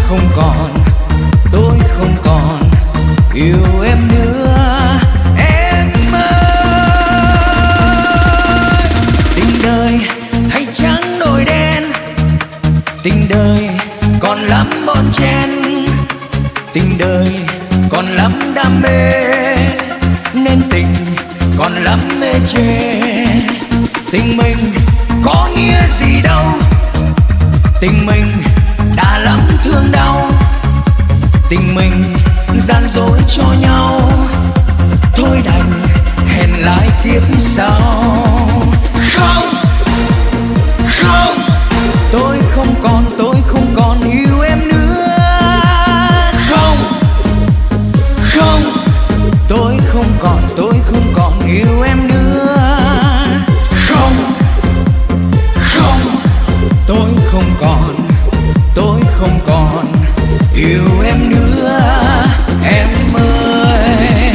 không còn, tôi không còn yêu em nữa. Em ơi, tình đời thay trắng đổi đen, tình đời còn lắm bon chen, tình đời còn lắm đam mê, nên tình còn lắm mê chê. Tình mình có nghĩa gì đâu, tình mình đã lắm thương đau, tình mình gian dối cho nhau, thôi đành hẹn lại kiếp sau. Không, không, tôi không còn yêu em nữa. Không, không, tôi không còn yêu em nữa. Không, không, tôi không còn yêu em nữa. Em ơi,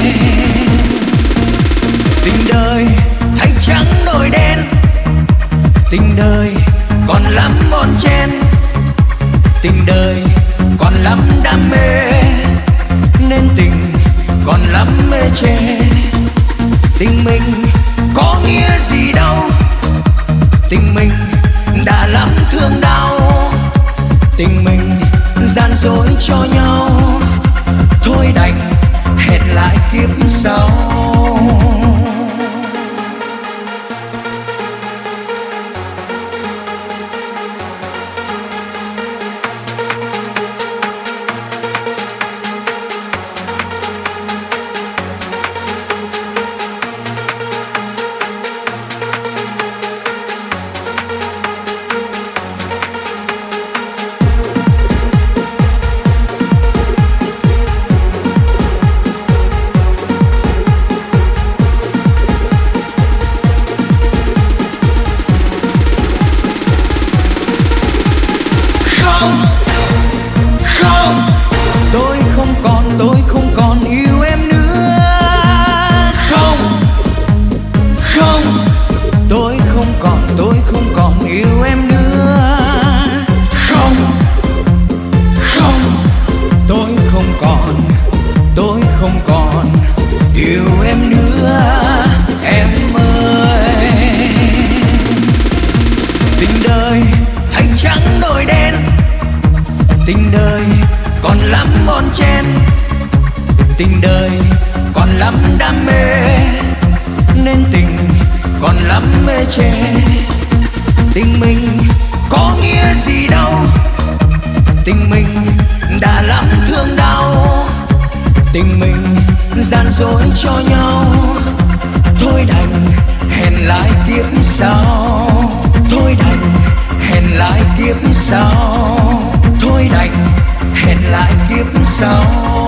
tình đời thay trắng đổi đen, tình đời còn lắm bon chen, tình đời còn lắm đam mê, nên tình còn lắm mê chê. Tình mình có nghĩa gì đâu, tình mình đã lắm thương đau, tình mình gian dối cho nhau, thôi đành hẹn lại kiếp sau. Tôi không còn yêu em nữa. Không, không, tôi không còn yêu em nữa. Không, không, tôi không còn yêu em nữa. Em ơi, tình đời thay trắng đổi đen, tình đời còn lắm bon chen, tình đời còn lắm đam mê, nên tình còn lắm mê chê. Tình mình có nghĩa gì đâu, tình mình đã lắm thương đau, tình mình gian dối cho nhau, thôi đành hẹn lại kiếp sau. Thôi đành hẹn lại kiếp sau, thôi đành hẹn lại kiếp sau.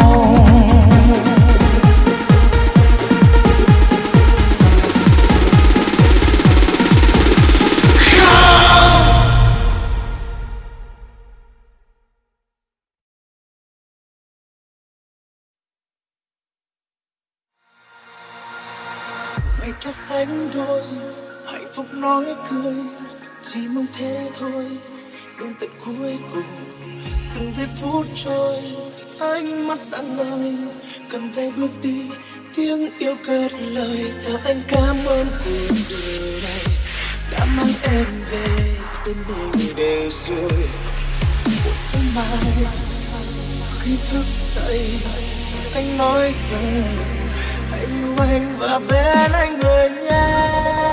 Mây ta sánh đôi, hạnh phúc nói cười, chỉ mong thế thôi. Đến tận cuối cùng, từng giây phút trôi, ánh mắt sáng ngời, cầm tay bước đi, tiếng yêu cất lời. Theo anh cảm ơn cuộc đời này đã mang em về bên mình để rồi. Một sáng mai khi thức dậy, anh nói rằng anh yêu anh và bên anh người nha.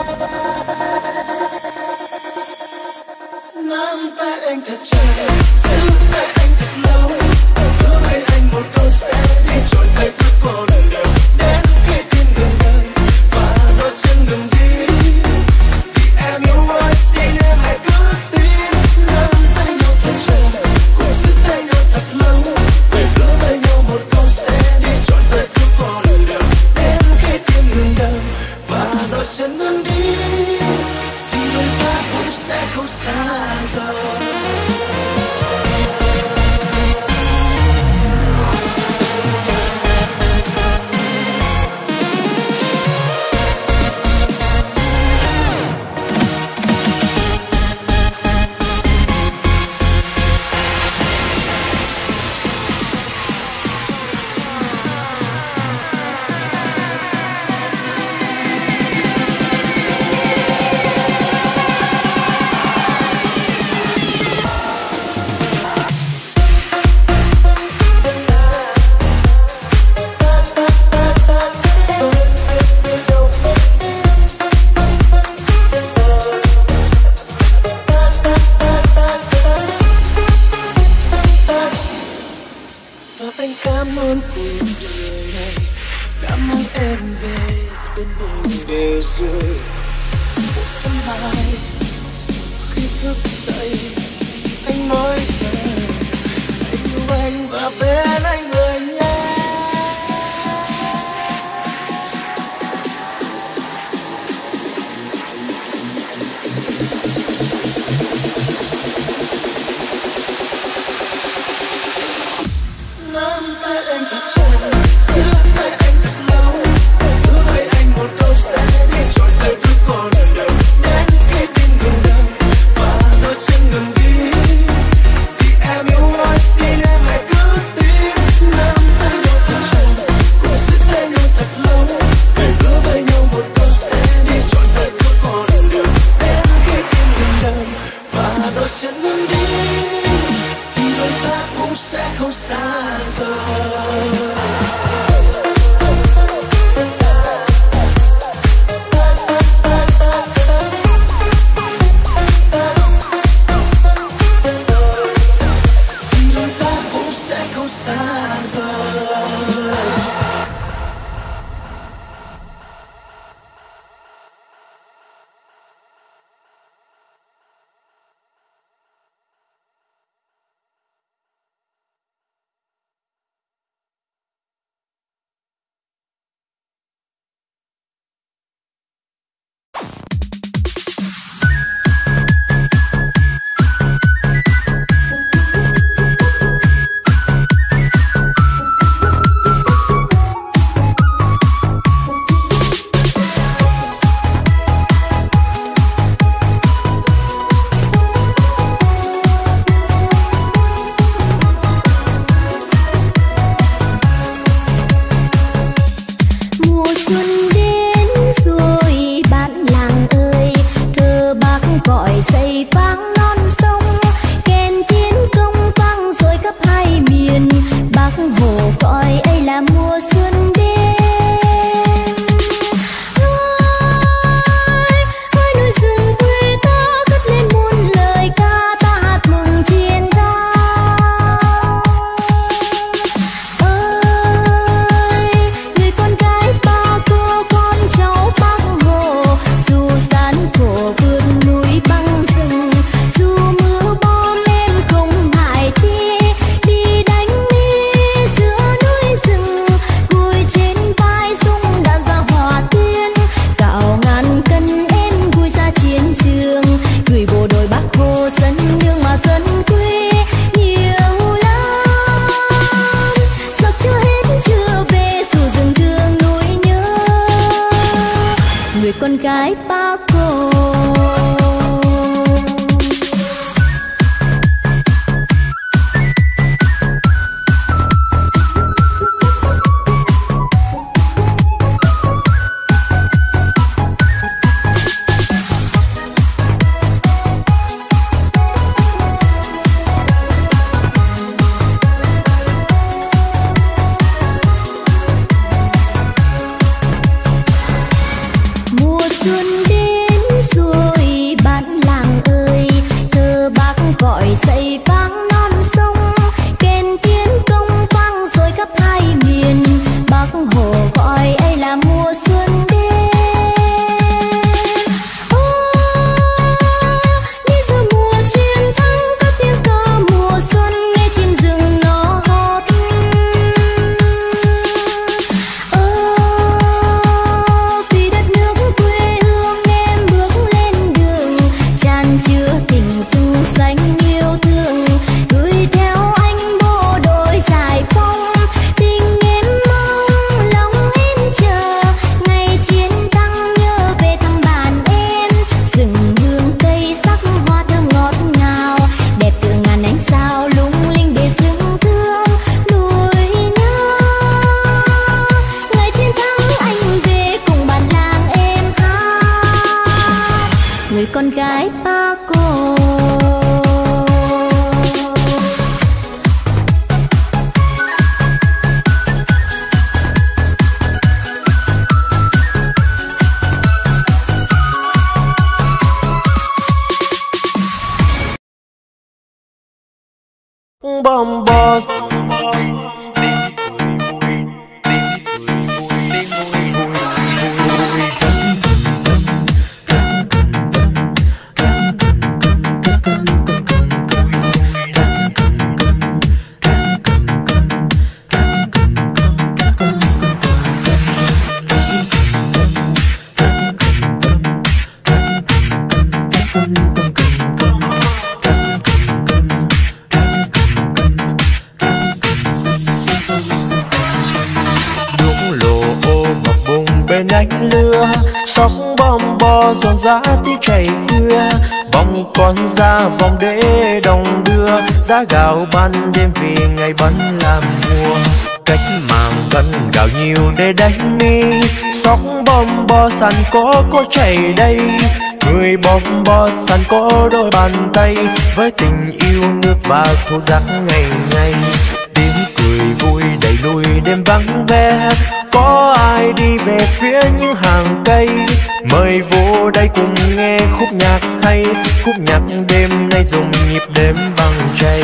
Nắm tay anh thật chặt, giữ tay anh thật lâu, hứa với anh một câu sẽ đi trọn đời cứ cô đơn đều đến khi tim ngừng đập và đôi chân ngừng đi. Vì em yêu anh xin em hãy cứ tin. Nắm tay nhau thật chặt, cùng giữ tay nhau thật lâu, về hứa với nhau một câu sẽ đi trọn đời cứ cô đơn đều đến khi tim ngừng đập và đôi chân ngừng đi. Thì đôi ta cũng sẽ không xa rời. lớn của đời này đã mang em về bên bờ để rồi một sân bay. Khi thức dậy anh nói rằng anh yêu anh và bên anh người nhé. Nắm tay anh thật chặt, giữ tay anh thật lâu, hứa với anh một câu sẽ đi trọn đời cứ còn đời đến khi tim ngừng đập và đôi chân ngừng đi. Thì em yêu anh xin em hãy cứ tin. Nắm tay nhau thật chặt, cùng giữ tay nhau thật lâu, thề hứa với nhau một câu sẽ đi trọn đời cứ còn đời đến khi tim ngừng đập và đôi chân ngừng đi. Thì đôi ta cũng sẽ không xa rời. con gái Bác Hồ. Con gái Bác Hồ. Bom boss sóc bom bo giòn giã tiếng chảy khuya. Vòng con ra vòng để đồng đưa, giá gạo ban đêm vì ngày bắn làm mùa. Cách mạng gần gạo nhiều để đánh mi, sóc bom bo sàn có chảy đây. Người bom bo sàn có đôi bàn tay, với tình yêu nước và khô rác ngày ngày. Tiếng cười vui đẩy lùi đêm vắng vẻ, có ai đi về phía những hàng cây. Mời vô đây cùng nghe khúc nhạc hay, khúc nhạc đêm nay dùng nhịp đếm bằng chay.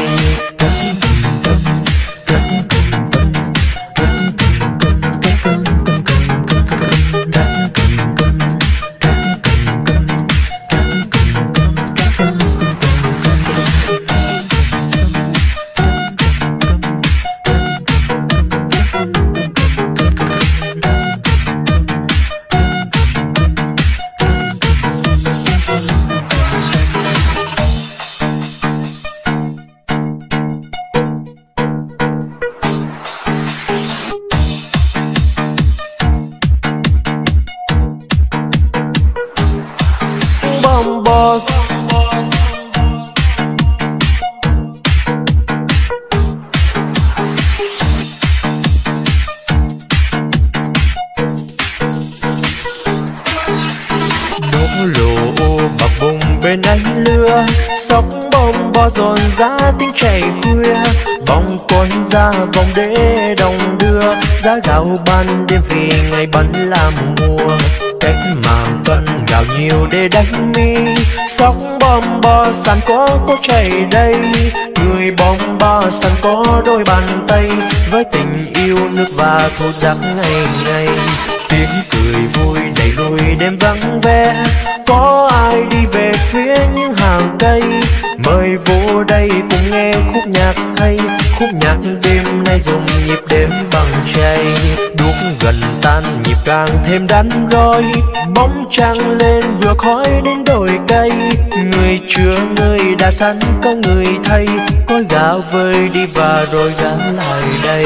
bên ánh lửa, sóc bom bo dồn ra tiếng chảy khuya, bóng con ra vòng để đồng đưa, giá gạo ban đêm vì ngày bắn làm mùa. Cách mạng cần gạo nhiều để đánh mi, sóc bom bo sàn có chảy đây, người bom bo sàn có đôi bàn tay, với tình yêu nước và khô rác ngày ngày. Tiếng cười vui đẩy lùi đêm vắng vẻ, có ai đi về phía những hàng cây, mời vô đây cùng nghe khúc nhạc hay, khúc nhạc đêm nay dùng nhịp đếm bằng chay. Đuốc gần tan nhịp càng thêm đắn đo, bóng trăng lên vừa khói đến đồi cây, người chưa người đã sẵn có người thay, có gạo vơi đi và rồi gã lại đây.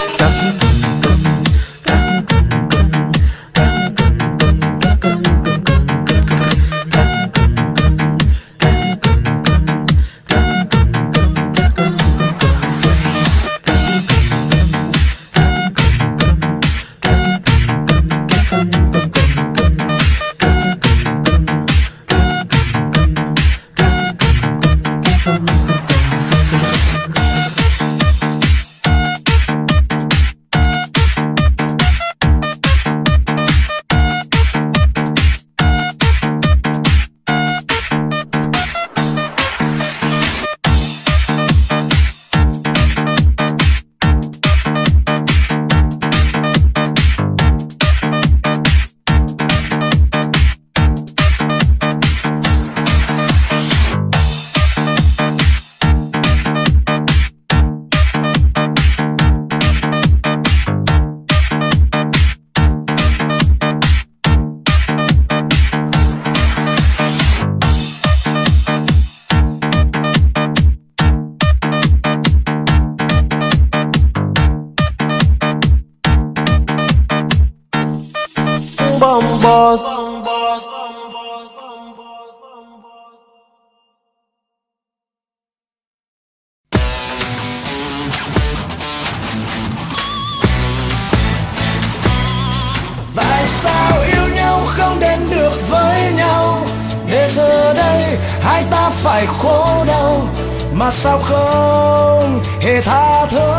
Tại sao yêu nhau không đến được với nhau, để giờ đây hai ta phải khổ đau, mà sao không hề tha thứ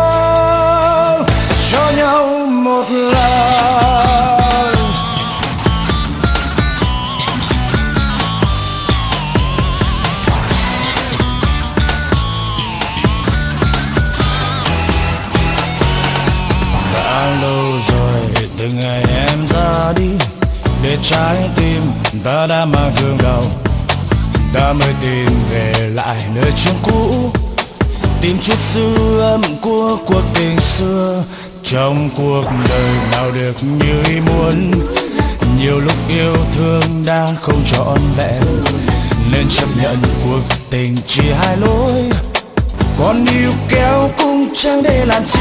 cho nhau một lần. Đã lâu rồi từ ngày em ra đi, để trái tim ta đã mang thương đau, ta mới tìm về lại nơi trường cũ, tìm chút dư âm của cuộc tình xưa. Trong cuộc đời nào được như ý muốn, nhiều lúc yêu thương đã không trọn vẹn, nên chấp nhận cuộc tình chỉ hai lối, còn níu kéo cũng chẳng để làm chi.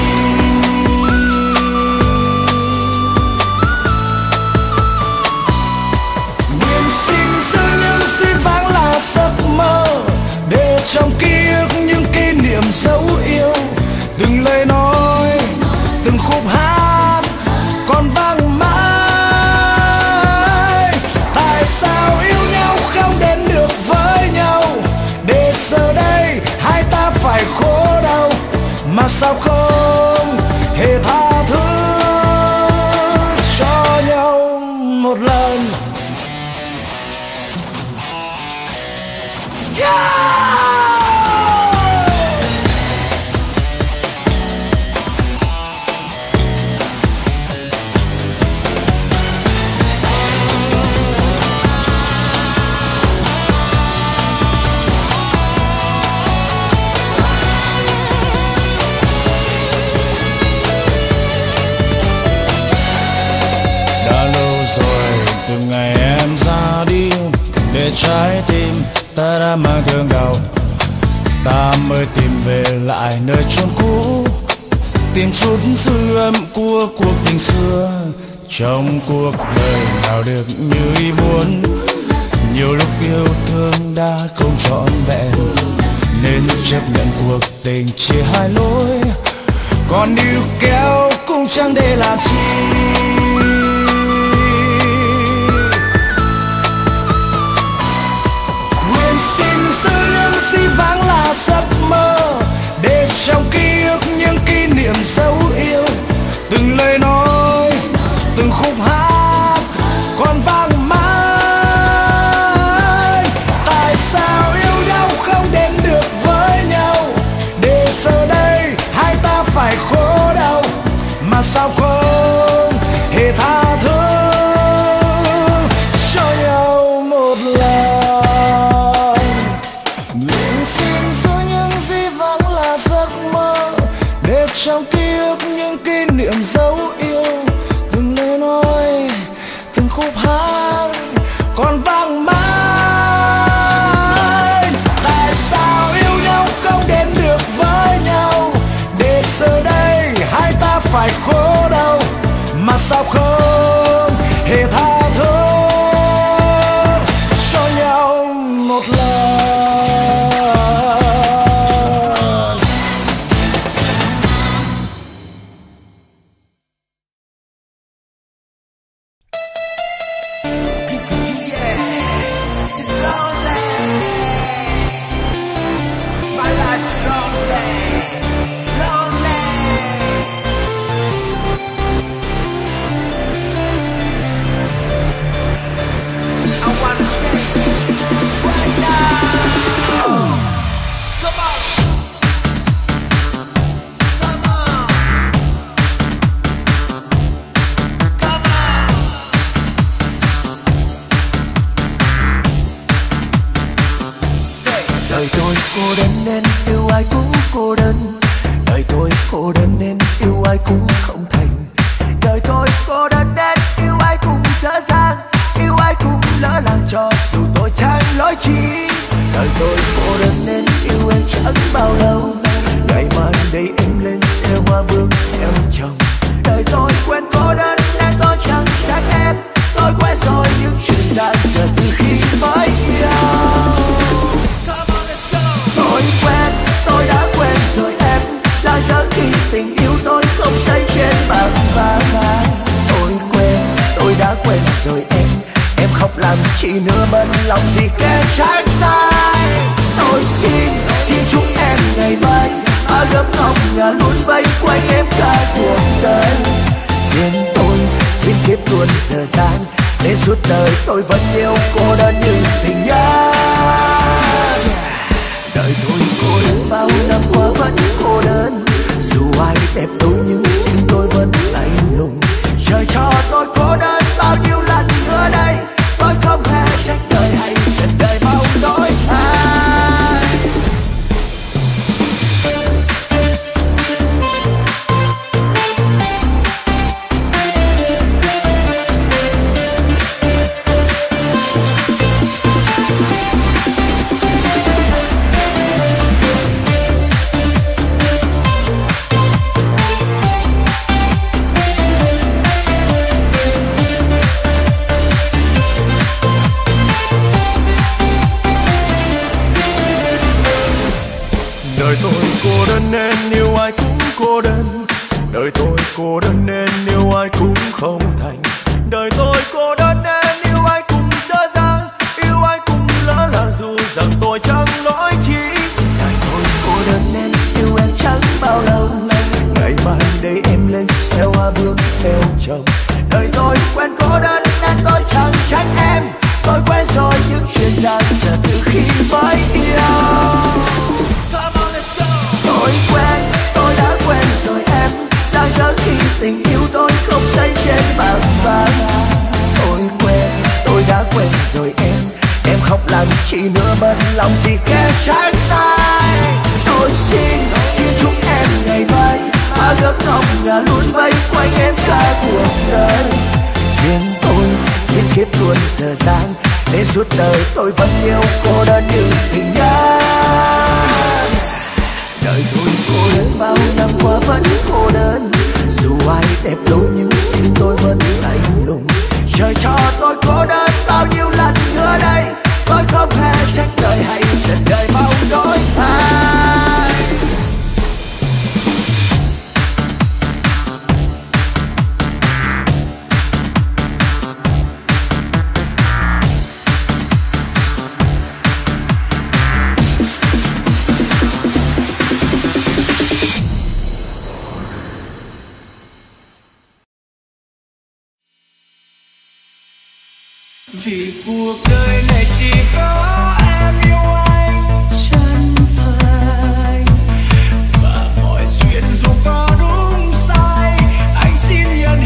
si vắng là giấc mơ, để trong ký ức những kỷ niệm dấu yêu. Từng lời nói, từng khúc hát còn vang mãi. Tại sao yêu nhau không đến được với nhau, để giờ đây hai ta phải khổ đau, mà sao không hề tha thứ cho nhau một lần. Từ ngày em ra đi, để trái tim ta đã mang thương đau, ta mới tìm về lại nơi chốn cũ, tìm chút dư âm của cuộc tình xưa. Trong cuộc đời nào được như ý muốn, nhiều lúc yêu thương đã không trọn vẹn, nên chấp nhận cuộc tình chia hai lối, còn níu kéo cũng chẳng để làm chi. Xin giữ những gì vắng là giấc mơ, để trong ký ức những kỷ niệm dấu yêu. Từng lời nói, từng khúc hát còn vang mãi. Tại sao yêu nhau không đến được với nhau, để giờ đây hai ta phải khổ đau, mà sao không hề tha thứ cho nhau một lần. Trong ký ức những kỷ niệm dấu yêu, từng lời nói, từng khúc hát còn vang mãi. Tại sao yêu nhau không đến được với nhau, để giờ đây hai ta phải khổ đau, mà sao không hề tha thứ cho nhau một lần. Đời tôi cô đơn nên yêu ai cũng cô đơn, đời tôi cô đơn nên yêu ai cũng không thành. Đời tôi cô đơn nên yêu ai cũng dở dang, yêu ai cũng lỡ làng cho dù tôi chẳng lỗi chi. Đời tôi cô đơn nên yêu em chẳng bao lâu, ngày mai đây em lên xe hoa bước theo chồng. Đời tôi quen cô đơn nên tôi chẳng trách em, tôi quen rồi những chuyện gian dở từ khi mới yêu. Tôi quen, tôi đã quen rồi em, sao giờ khi tình yêu tôi không xây trên bằng vàng. Tôi quen, tôi đã quen rồi em khóc làm chi nữa bận lòng gì kẻ trách tay. Tôi xin chúc em ngày mai ở gấm ngọc nhà luôn vây quanh em cả cuộc đời. Riêng tôi xin kiếp luôn dở dang, để suốt đời tôi vẫn yêu cô đơn như tình nhân. Đời tôi cô đơn bao năm qua vẫn cô đơn, dù ai đẹp tôi nhưng xin tôi vẫn lạnh lùng. Trời cho tôi cô đơn bao nhiêu lần nữa đây, tôi không hề trách đời hay giận đời bao nỗi ai. Đời tôi cô đơn nên yêu ai cũng cô đơn. Đời tôi cô đơn nên yêu ai cũng không thành. Đời tôi cô đơn nên yêu ai cũng dở dang, yêu ai cũng lỡ là dù rằng tôi chẳng lỗi chi. Đời tôi cô đơn nên yêu em chẳng bao lâu. Ngày mai đây em lên xe hoa bước theo chồng. Đời tôi quen cô đơn nên tôi chẳng trách em. Tôi quen rồi những chuyện gian giờ từ khi mới yêu. Come on, let's go. Tôi đã quen rồi em. Sao giờ khi tình yêu tôi không xây trên bảng vàng. Tôi đã quen rồi em. Em khóc làm chi nữa mất lòng gì kẻ trách tay. Tôi xin chúc em ngày mai má gấm ngọc ngà luôn vây quanh em cả cuộc đời. Riêng kiếp luôn dở dang nên suốt đời tôi vẫn yêu cô đơn như tình nhân. Đời tôi cô đơn bao năm qua vẫn cô đơn. Dù ai đẹp đôi nhưng xin tôi vẫn lạnh lùng. Trời cho tôi cô đơn bao nhiêu lần nữa đây. Tôi không hề trách đời hay giận đời mau đổi thay. Vì cuộc đời này chỉ có em yêu anh chân thành. Và mọi chuyện dù có đúng sai anh xin nhận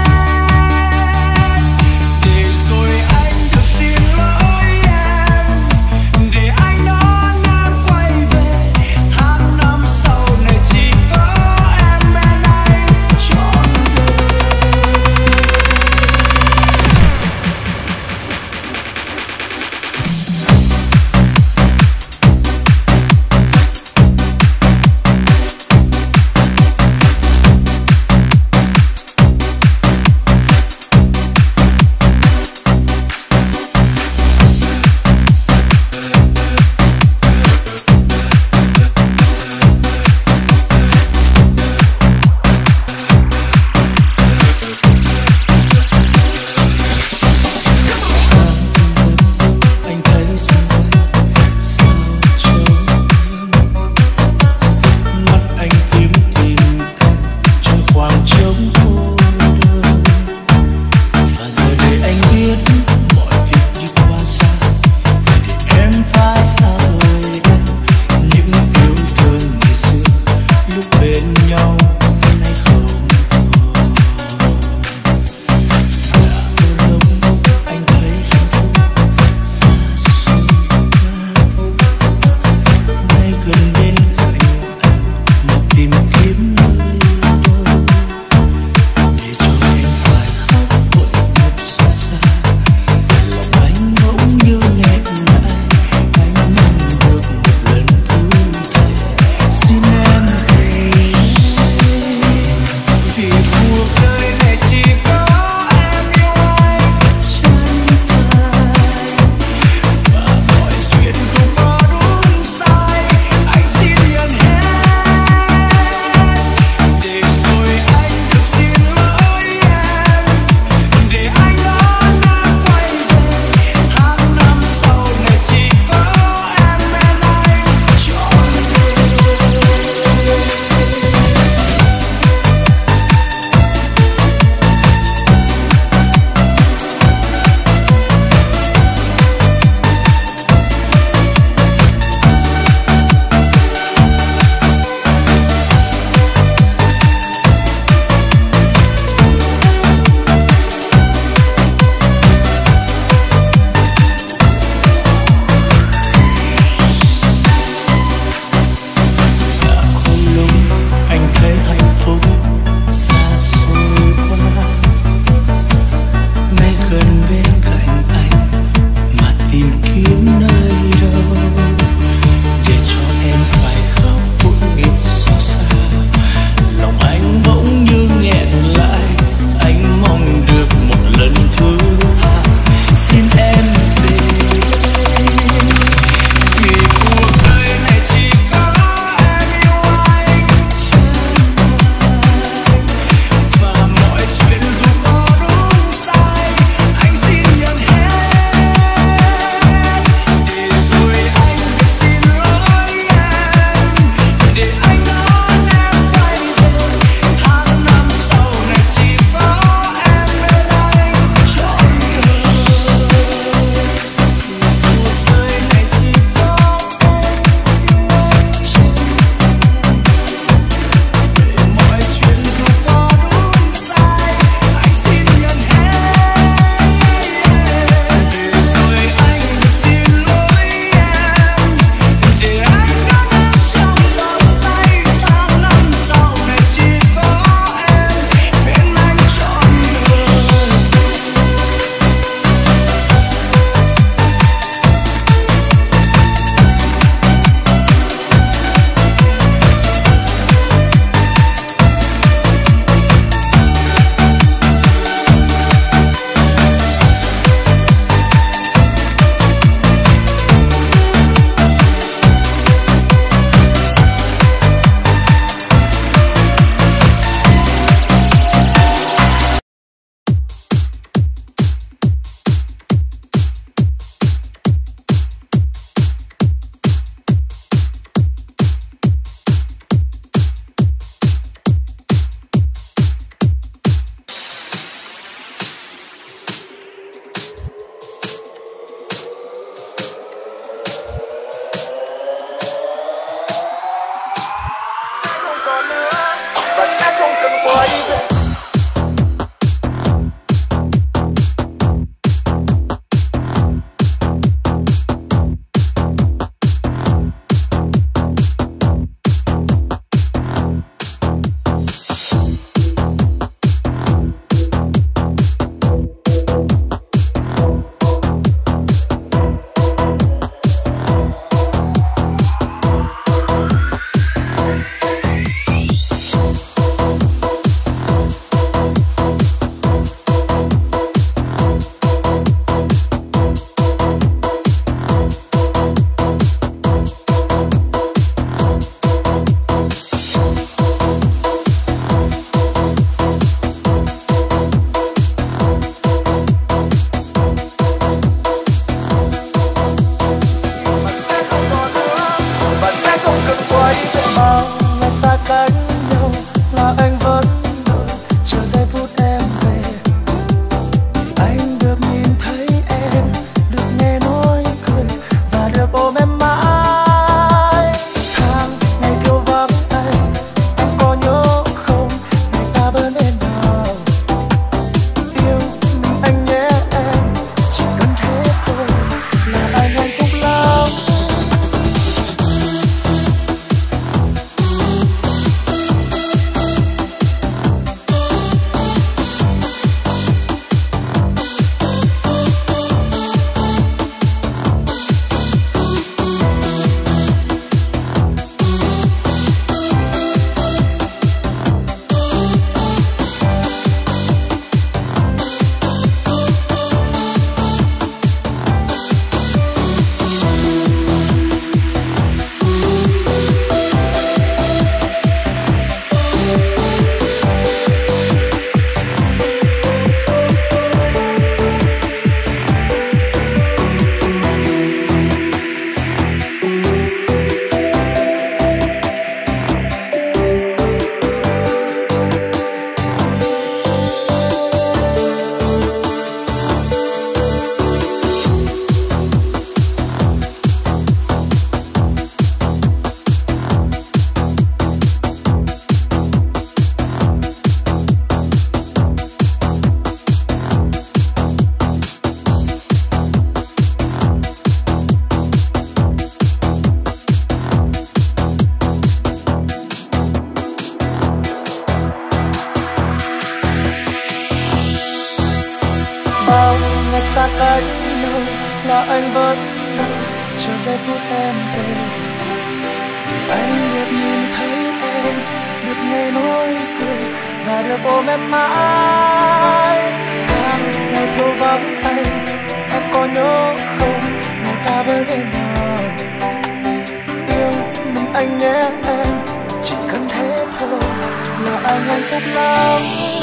hết. Để rồi anh được xin lỗi em. Để anh đón em quay về. Tháng năm sau này chỉ có em bên anh trọn đời. Bao ngày xa cách nhau là anh vẫn đợi chờ giây phút em về. Anh được nhìn thấy em, được nghe nói cười và được ôm em mãi. Tháng ngày thiếu vắng anh, em có nhớ không? Ngày ta vẫn bên nhau. Yêu mình anh nhé em, chỉ cần thế thôi là anh hạnh phúc lắm. Bao ngày xa cách nhau là anh vẫn đợi chờ giây phút em về. Anh được nhìn thấy em, được nghe nói cười và được ôm em mãi. Tháng ngày thiếu vắng anh, em có nhớ không? Ngày ta vẫn bên nhau. Yêu mình anh nhé em, chỉ cần thế thôi là anh hạnh phúc lắm.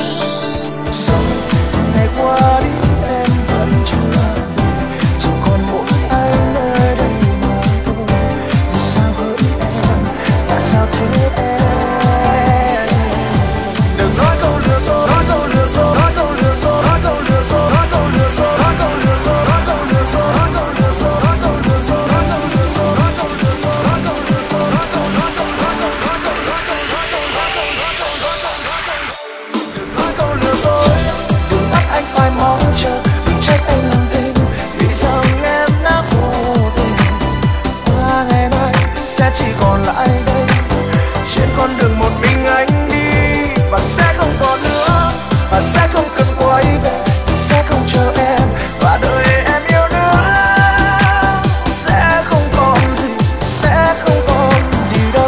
Rồi ngày qua đi em vẫn chưa về, chỉ còn mỗi anh nơi đây mà thôi. Vì sao hỡi em, tại sao thế em? Đừng nói câu lừa dối, nói câu lừa dối, nói câu lừa dối, nói câu lừa dối, nói câu lừa dối, nói câu lừa dối, nói câu lừa dối, nói câu lừa dối, nói câu lừa dối, nói câu lừa dối, nói câu lừa dối, nói câu lừa dối, nói câu nói câu nói câu nói câu nói câu nói câu nói câu nói câu nói câu nói. Đừng nói câu lừa dối, đừng bắt anh phải mong chờ, đừng trách anh làm tình vì rằng em đã vô tình. Qua ngày mai sẽ chỉ còn lại đây, trên con đường một mình anh đi và sẽ không còn nữa, và sẽ không cần quay về, sẽ không chờ em và đợi em yêu nữa. Sẽ không còn gì, sẽ không còn gì đâu.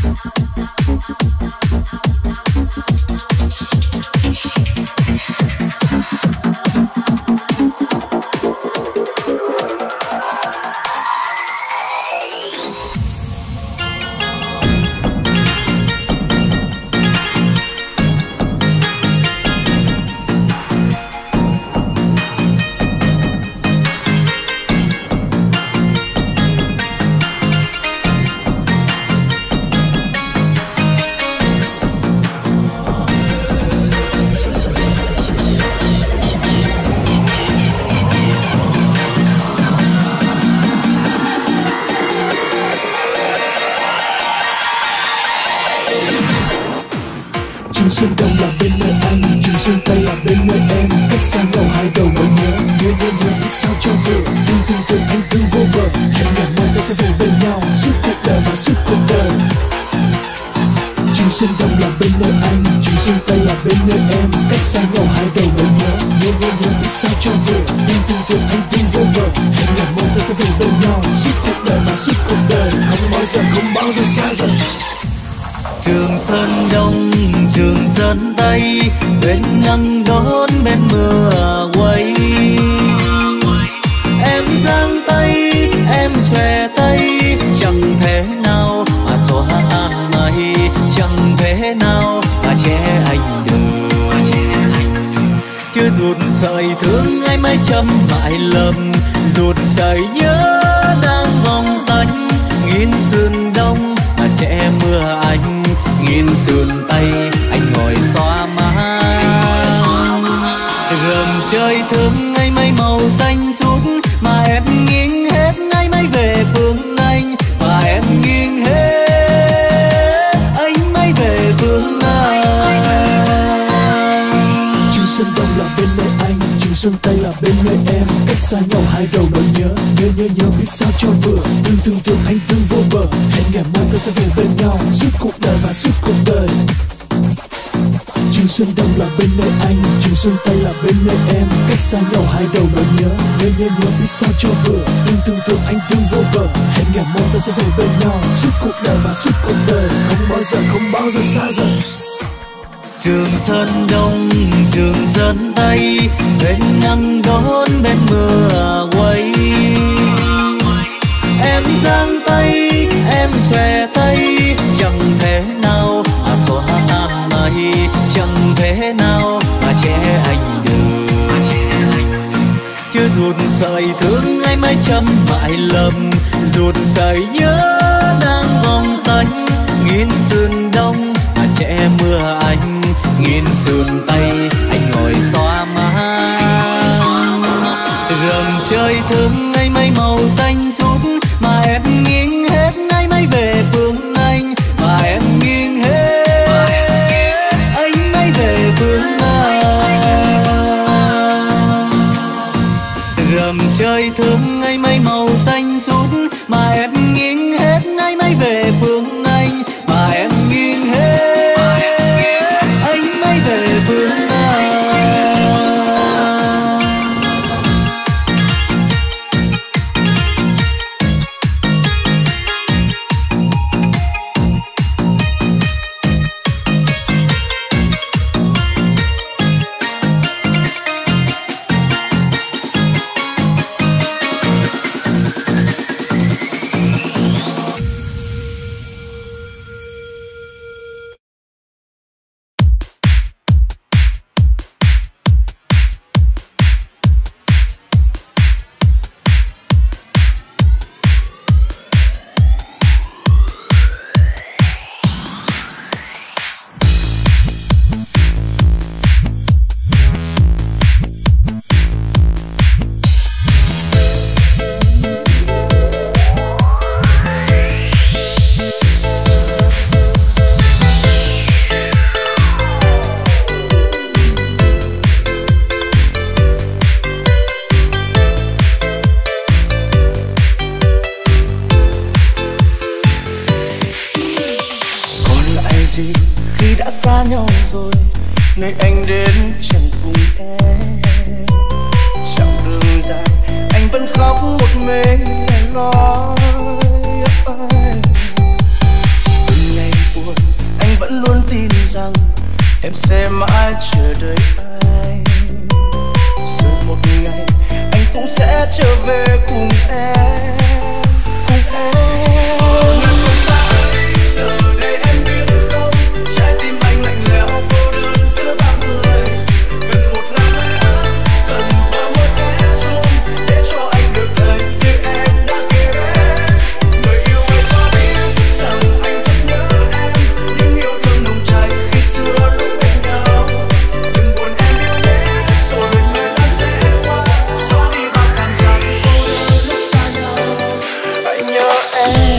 Trường Sơn Đông là bên nơi anh, Trường Sơn Tây là bên nơi em. Cách xa nhau hai đầu mới nhớ, nhớ biết sao cho vừa. Thương anh thương vô bờ, hẹn ngày mai ta sẽ về bên nhau suốt cuộc đời và suốt cuộc đời. Trường Sơn Đông là bên nơi anh, Trường Sơn Tây là bên nơi em. Cách xa nhau hai đầu mới nhớ biết sao cho vừa. Thương anh thương vô bờ, hẹn ngày mai ta sẽ về bên nhau suốt cuộc đời và suốt cuộc đời. Không bao giờ xa rời. Trường Sơn Đông, Trường Sơn Tây, bên nắng đón bên mưa quay. Em giang tay, em xòe tay, chẳng thể nào mà xóa an mây, chẳng thể nào mà che anh được. Chưa rụt sợi thương ai mãi châm mãi lầm, rụt sợi nhớ đang vòng xanh. Nghìn sườn đông mà che mưa anh, nghìn sườn tây anh ngồi xóa mái. Rừng chơi thương ngày mây màu xanh suốt, mà em nghiêng hết nay mới về phương anh. Mà em nghiêng hết anh mới về phương anh. Trường Sơn Đông là bên nơi anh, Trường Sơn Tây là bên nơi em. Cách xa nhau hai đầu nỗi nhớ biết sao cho vừa. Thương anh thương vô bờ, hẹn ngày mai ta sẽ về bên nhau suốt cuộc đời và suốt cuộc đời. Trường Sơn Đông là bên nơi anh, Trường Sơn Tây là bên nơi em. Cách xa nhau hai đầu nỗi nhớ biết sao cho vừa. Thương anh thương vô bờ, hẹn ngày mai ta sẽ về bên nhau suốt cuộc đời và suốt cuộc đời. Không bao giờ xa rời. Trường Sơn Đông, Trường Sơn Tây, bên nắng đón bên mưa quay. Em giang tay, em xòe tay, chẳng thể nào mà xóa tan mây, chẳng thể nào mà che anh được. Chưa rụt sợi thương ai mãi châm mãi lầm, rụt sợi nhớ đang vòng xanh. Nghìn sườn đông mà che mưa anh, nghìn sườn tây anh ngồi xóa mái. Rừng chơi thương ngày mây màu xanh suốt, mà em nghiêng hết nay mới về phương anh. Mà em nghiêng hết anh mới về phương anh. Rừng chơi thương ngày mây màu xanh suốt, mà em nghiêng hết nay mới về phương anh. Mà em nghiêng hết anh mới về phương anh. nơi anh đến chẳng cùng em. Chặng đường dài anh vẫn khóc một mình lẻ loi. Từng ngày đợi anh. Rồi một ngày anh cũng sẽ trở về cùng em, cùng em. Nơi phương xa giờ đây em biết không, trái tim anh lạnh lẽo cô đơn giữa bao người. Gần một năm nữa cần bờ môi kẽ xuông để cho anh được thấy như em đã kể bên. Người yêu ơi có biết rằng anh rất nhớ em, những yêu thương nồng cháy khi xưa lúc bên nhau. Đừng buồn em yêu nhé, rồi thời gian sẽ qua, xóa đi bao cảm giác cô đơn lúc xa nhau. Anh nhớ em.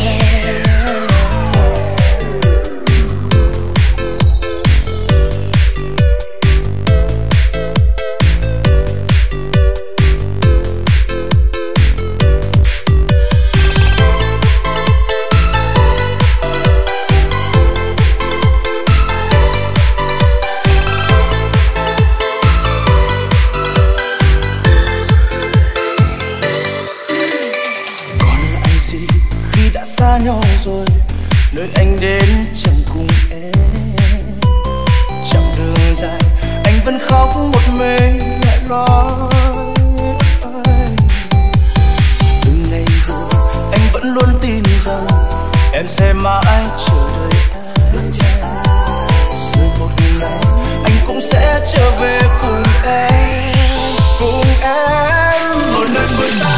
Xa nhau rồi, nơi anh đến chẳng cùng em. Chặng đường dài anh vẫn khóc một mình lại nói. Từ ngày rồi anh vẫn luôn tin rằng em sẽ mãi chờ đợi anh. Rồi một ngày anh cũng sẽ trở về cùng em, cùng em. Một nơi phương xa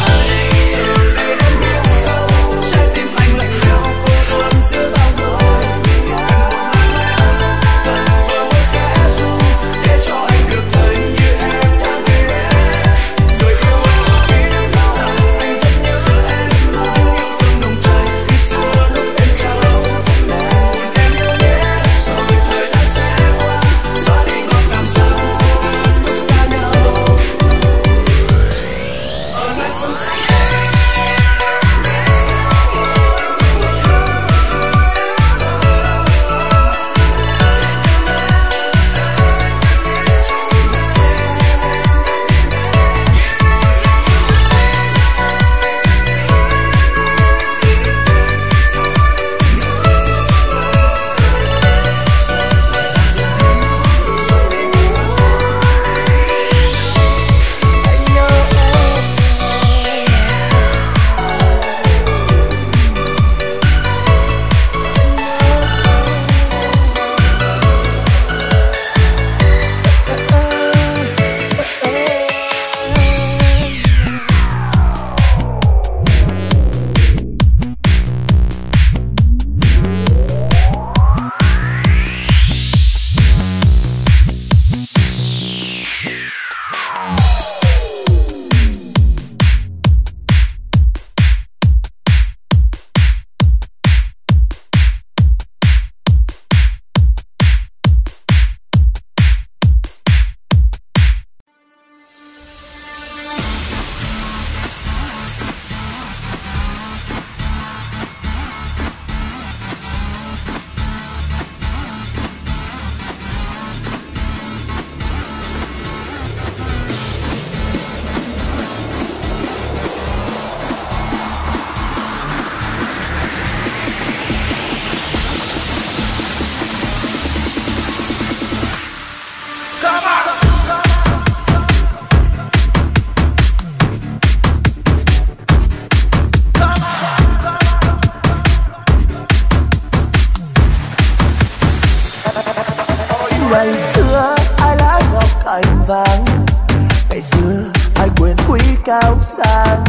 ngày xưa ai lá ngọc cành vàng, ngày xưa ai quyền quý cao sang.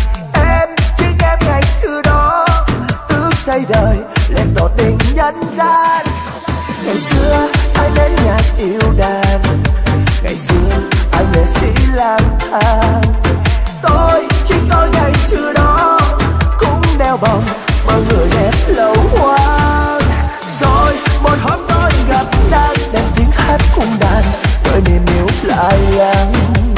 Em chính em ngày xưa đó ước xây đời lên tột đỉnh nhân gian. Ngày xưa ai đến nhạc yêu đàn, ngày xưa ai nghệ sĩ lang thang. Tôi chính tôi ngày xưa đó cũng đeo bồng bao người đẹp lâu hoang. Rồi một hôm tôi gặp đang đem tiếng hát cung đàn, tôi niềm yêu lại lắng.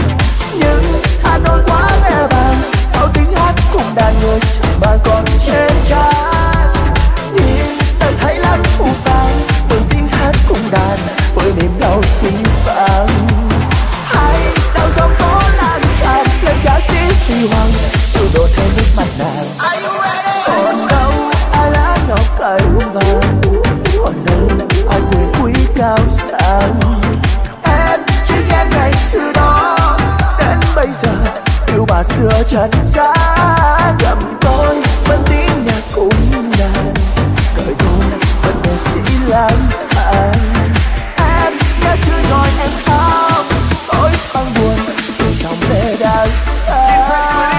Nhưng Hà Nội quá mẹ bàng, bao tiếng hát cung đàn người chẳng bàn còn trên trán. Nhìn tôi thấy lắm phù phàng, từng tiếng hát cung đàn với niềm đau xinh vàng. Hay đau giông tố lan tràn lên cả tiếng huy hoàng, sự đổ thêm nước mặt nàng. Còn đâu ai lá ngọc cành vàng, còn đâu ai quyền quý cao sang. Em trần gian. Gầm tôi vẫn tiếng nhạc cung đàn, đời tôi vẫn nghệ sĩ lang thang. Em đã xưa rồi em khóc, tôi thoáng buồn từng dòng lệ đang tràn.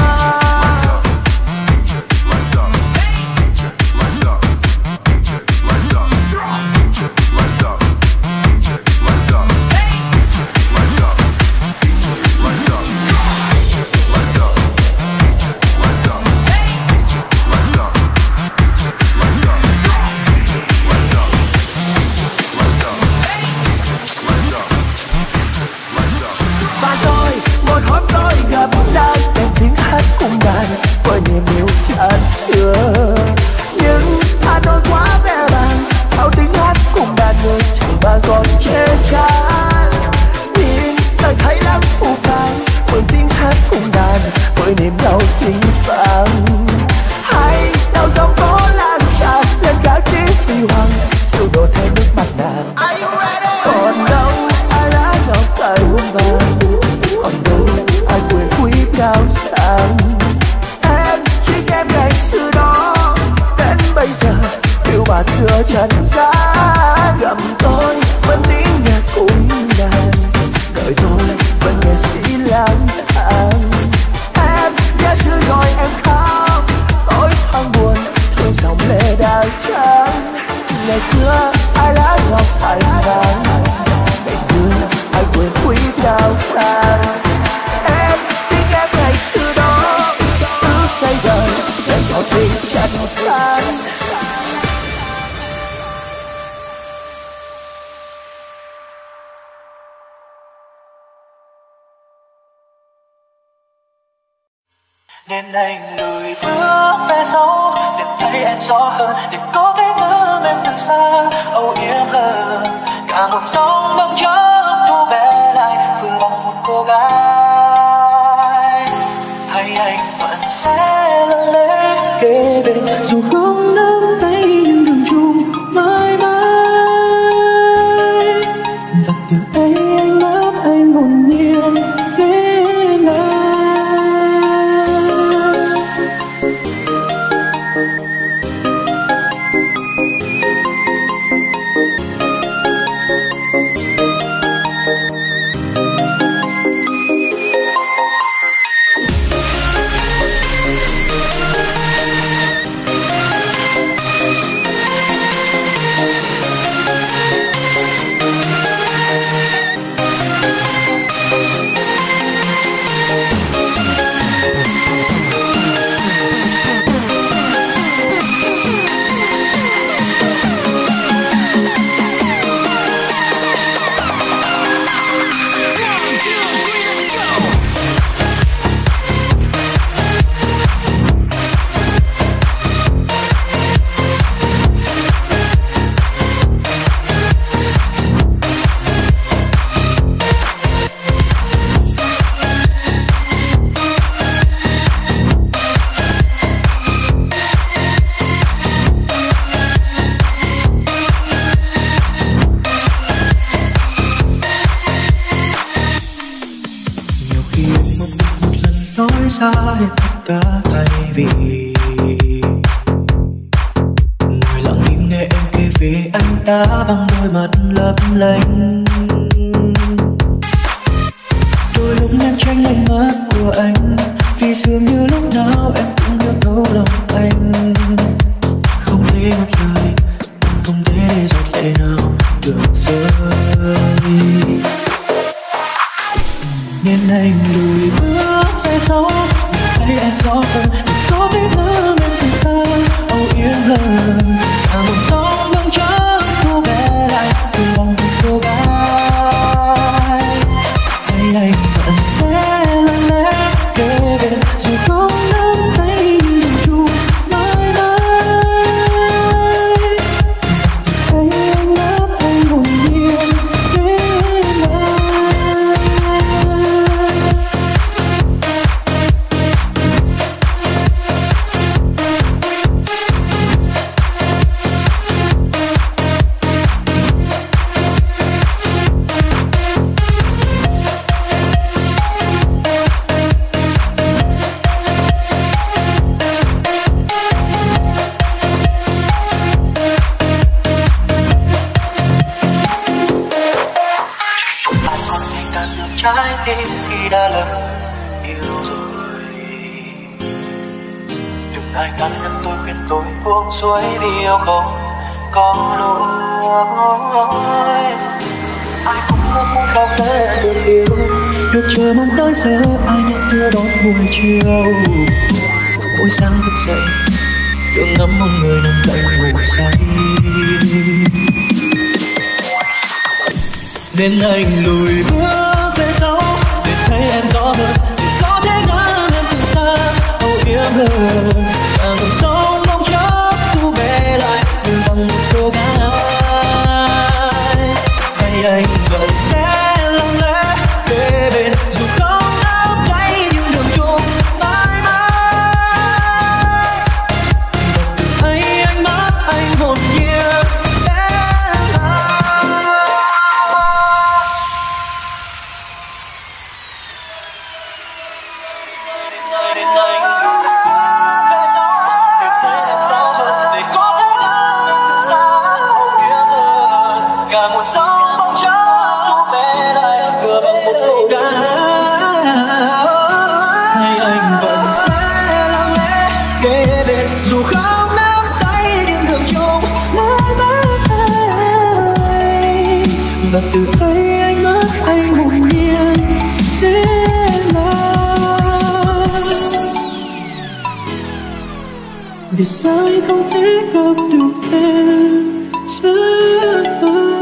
Với niềm yêu chan chứa nhưng tha đôi quá vẻ vang, thao tiếng hát cùng đàn người chẳng mà còn chê chán. Nhìn đời thấy lắm phù phàng, mượn tiếng hát cùng đàn với niềm đau chính phàng. Hay đau giông tố lan tràn lên gác tiếng huy hoàng, siêu đổ thêm nước mắt nàng. Còn đâu ai lá ngọc cài hôn vàng, còn đâu ai quyền quý cao sang. Em ngày xưa đó đến bây giờ phiêu bạt xưa trần gian. Gầm tôi vẫn tiếng nhạc cung đàn, đời tôi vẫn nghệ sĩ lang thang. Em đã xưa rồi em khóc, tôi thoáng buồn thương dòng lệ đang tràn. Ngày xưa ai lá ngọc thành vàng, ngày xưa ai quyền quý cao sang. Em chính em ngày xưa đó cứ say đời để có tình chân gian. Nên anh lùi bước về sau để thấy em rõ hơn, để có thể ngắm em từ xa âu yếm hơn. Cả một sóng băng chớp thu bé lại vừa bằng một cô gái. Hay anh vẫn sẽ lặng lẽ kề bên, dù không nắm tay nhưng đường chung mãi mãi. Và từ đây anh nắm anh hồn nhiên bên anh. Xa hết tất cả thay vì ngồi lặng im nghe em kể về anh ta bằng đôi mắt lấp lánh. Đôi lúc em tranh ánh mắt của anh, vì dường như lúc nào em cũng hiểu thấu lòng anh. Không thể một lời, không thể để giọt lệ nào được rơi. Nên anh lùi bước về sau, thấy em rõ hơn, để có thể ngắm em từ xa âu yếm hơn. Cả một sóng băng chớp thu bé lại từ lòng một cô gái. Hay anh vẫn sẽ lặng lẽ kề bên, dù không nắm tay nhưng chung nhân tôi khuyên tôi buông xuôi vì yêu không có lỗi. Ai cũng muốn khao khát được yêu, được chờ mong tới giờ ai nhận đưa đón buổi chiều. Mỗi sáng thức dậy được ngắm một người nằm cạnh ngủ say, nên anh lùi bước về sau để thấy em rõ hơn, để có thể ngắm em từ xa. Âu yếm hơn càng còn sống mong chớp thu bé lại nhưng bằng một cô gái. Hay anh vẫn sẽ lặng lẽ kế bên dù không nắm tay nhưng đường chung mãi mãi. Từ ấy anh mắt anh hồn nhiên và từ ấy anh mất anh hồn nhiên đến nào. Vì sao anh không thể gặp được em sớm hơn.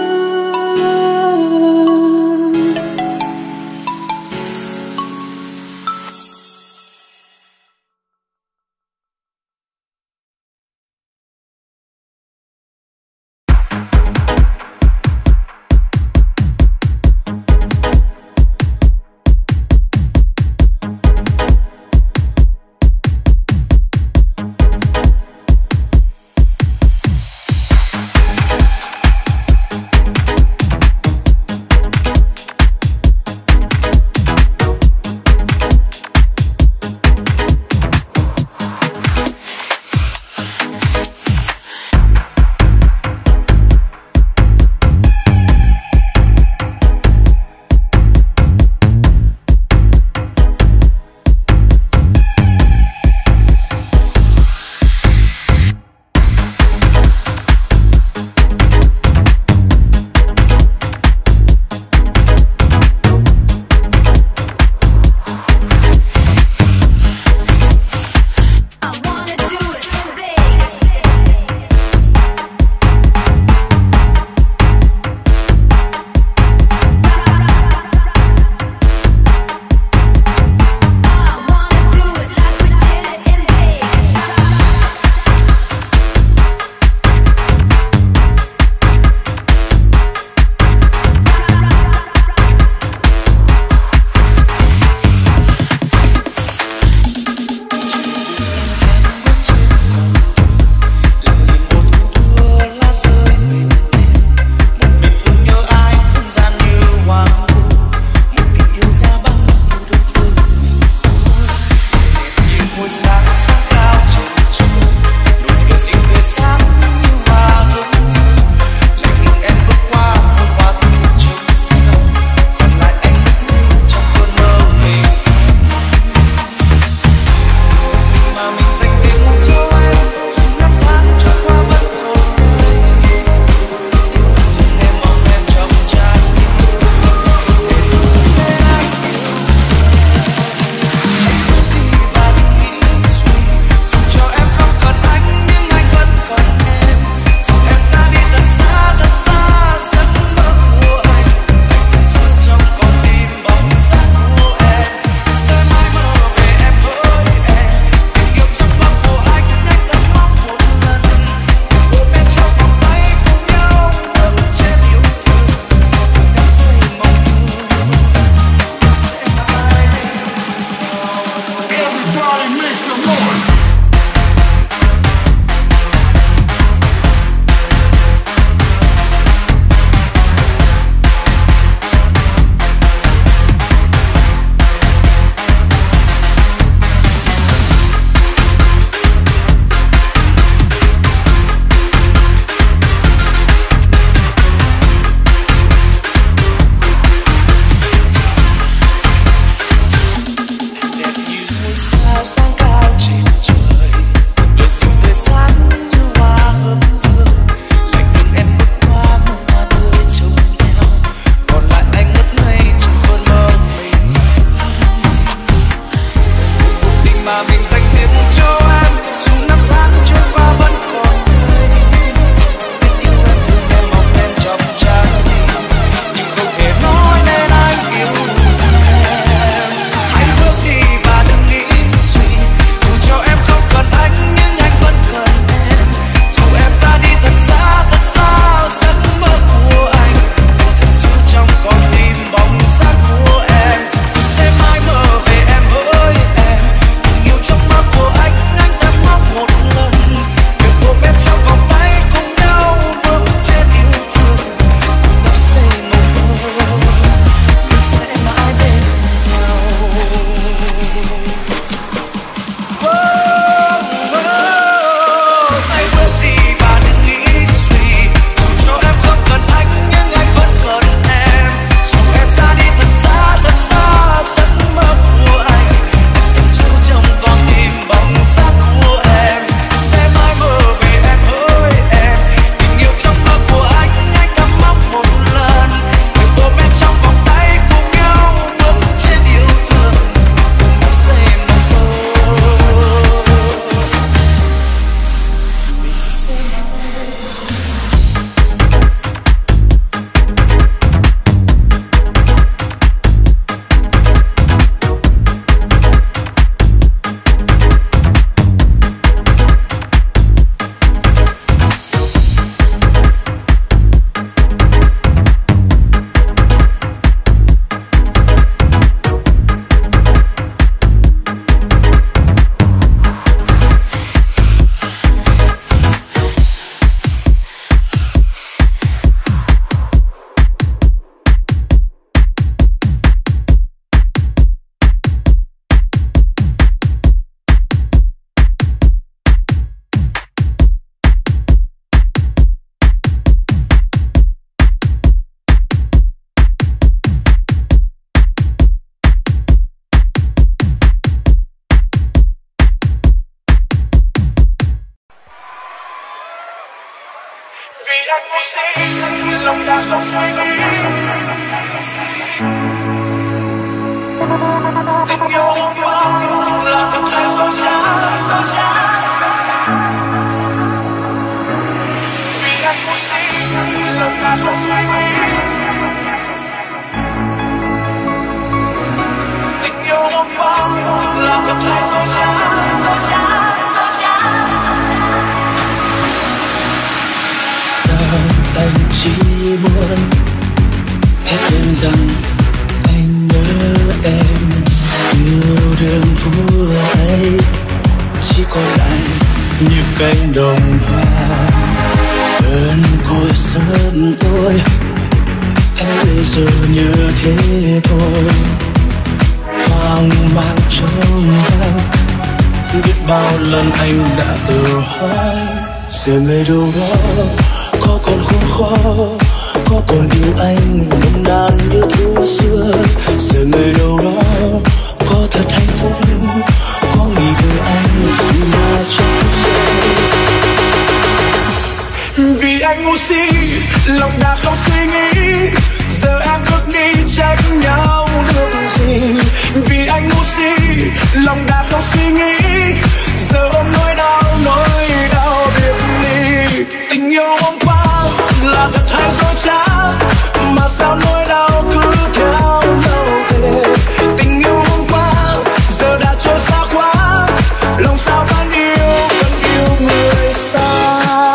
anh ngu si lòng đã không suy nghĩ. Tình yêu hôm qua là thật hay dối trá. Vì anh ngu si lòng đã không suy nghĩ. Tình yêu hôm qua là thật hay dối trá. Anh chỉ muốn thét lên rằng anh nhớ em. Yêu đương thua ấy chỉ còn lại như cánh đồng hoa. Ơn cội sớm tôi anh bây giờ như thế thôi. Hoang mang trong vắng biết bao lần anh đã tự hỏi. Giờ người đâu đó có còn khôn khó, có còn yêu anh nồng nàn như thuở xưa. Giờ người đâu đó có thật hạnh phúc, có nghĩ về anh dù là trong phút giây. Vì anh ngu si lòng đã không suy nghĩ. Giờ em bước đi trách nhau được gì. Vì anh ngu si lòng đã không suy nghĩ. Giờ ôm nỗi đau biệt ly. Tình yêu hôm qua là thật hay dối trá, mà sao nỗi đau cứ theo nhau về. Tình yêu hôm qua giờ đã trôi xa quá, lòng sao vẫn yêu người xa.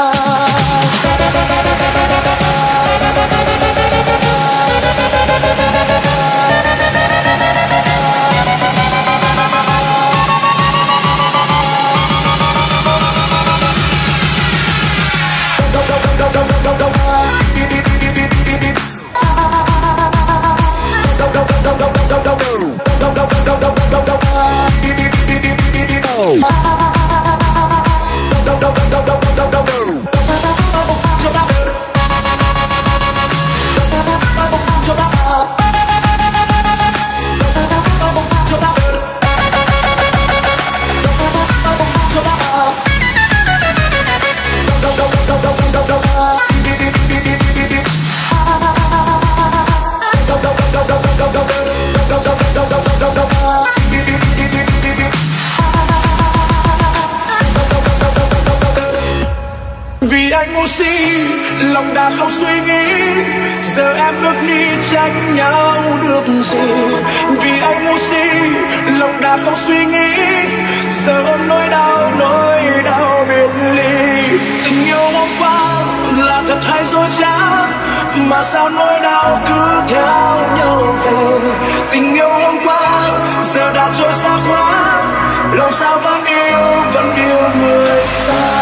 Vì anh ngu si lòng đã không suy nghĩ. Giờ em bước đi trách nhau được gì. Vì anh ngu si lòng đã không suy nghĩ. Giờ ôm nỗi đau biệt ly. Tình yêu hôm qua là thật hay dối trá, mà sao nỗi đau cứ theo nhau về. Tình yêu hôm qua giờ đã trôi xa quá, lòng sao vẫn yêu người xa.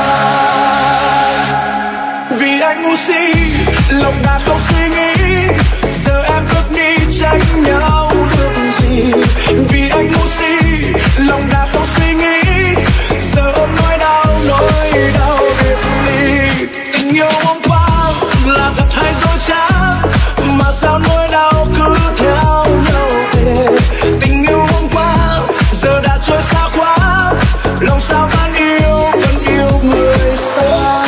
Vì anh ngu si lòng đã không suy nghĩ. Giờ em bước đi trách nhau được gì. Vì anh ngu si lòng đã không suy nghĩ. Giờ ôm nỗi đau biệt ly. Tình yêu hôm qua là thật hay dối trá, mà sao nỗi đau cứ theo nhau về. Tình yêu hôm qua giờ đã trôi xa quá, lòng sao vẫn yêu người xa.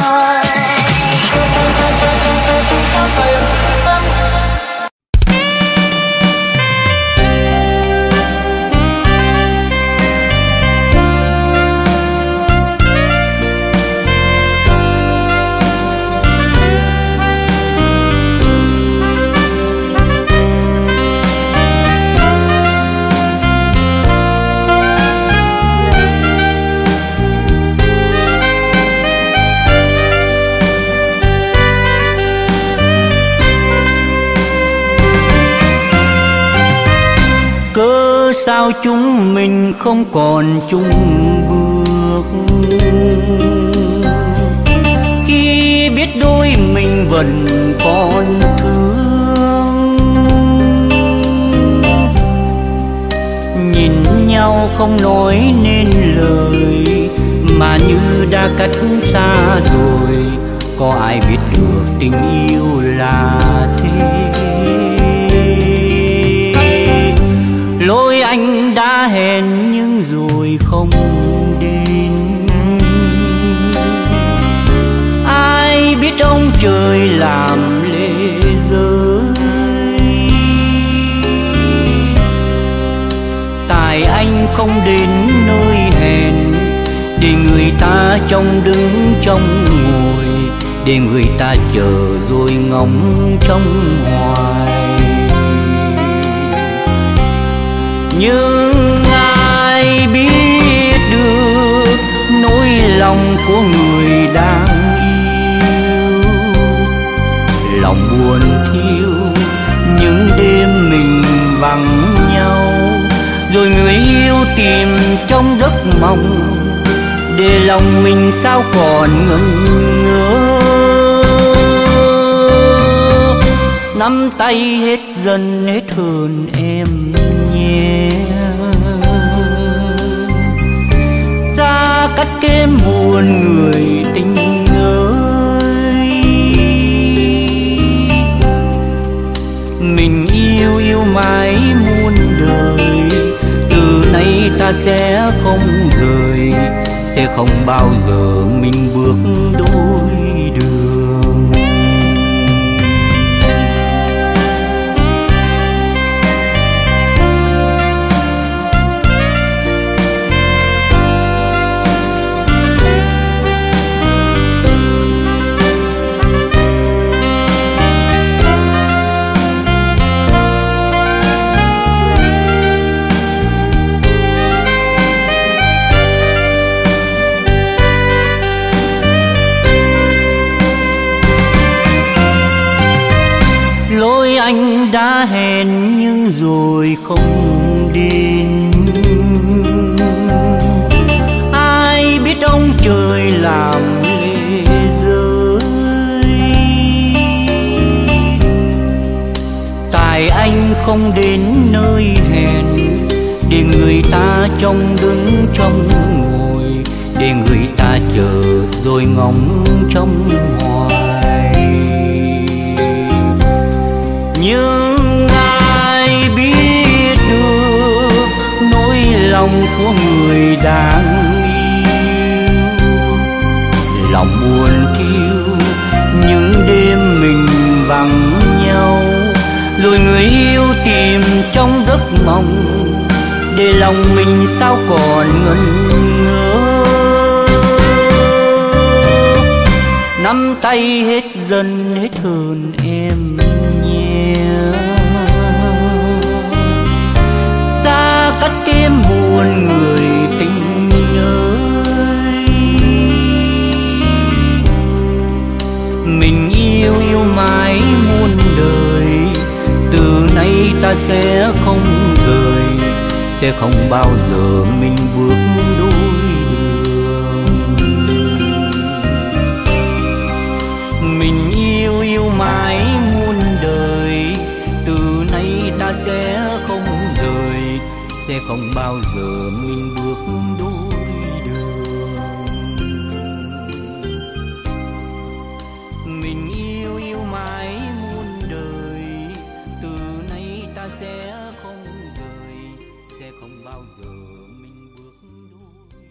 Sao chúng mình không còn chung bước, khi biết đôi mình vẫn còn thương. Nhìn nhau không nói nên lời, mà như đã cách xa rồi. Có ai biết được tình yêu là thế. Lối anh đã hẹn nhưng rồi không đến. Ai biết ông trời làm lễ rơi. Tại anh không đến nơi hẹn, để người ta trông đứng trong ngồi, để người ta chờ rồi ngóng trong hoài. Nhưng ai biết được nỗi lòng của người đang yêu, lòng buồn thiêu những đêm mình vắng nhau, rồi người yêu tìm trong giấc mộng, để lòng mình sao còn ngẩn ngơ. Nắm tay hết dần hết hờn em nhé, xa cách kém buồn người tình ơi. Mình yêu yêu mãi muôn đời, từ nay ta sẽ không rời, sẽ không bao giờ mình bước đôi đường. Anh đã hẹn nhưng rồi không đến, ai biết ông trời làm lễ rơi. Tại anh không đến nơi hẹn, để người ta trông đứng trong ngồi, để người ta chờ rồi ngóng trong hoài. Nhưng ai biết được nỗi lòng của người đang yêu, lòng buồn thiêu những đêm mình vắng nhau, rồi người yêu tìm trong giấc mộng, để lòng mình sao còn ngẩn ngơ. Nắm tay hết dần hết hờn em nhé, xa cách kém buồn người tình ơi. Mình yêu yêu mãi muôn đời, từ nay ta sẽ không rời, sẽ không bao giờ mình bước đôi đường. Mình yêu yêu mãi muôn đời, từ nay ta sẽ không rời, sẽ không bao giờ mình bước đôi đường. Mình yêu yêu mãi muôn đời, từ nay ta sẽ không rời, sẽ không bao giờ mình bước đôi đường.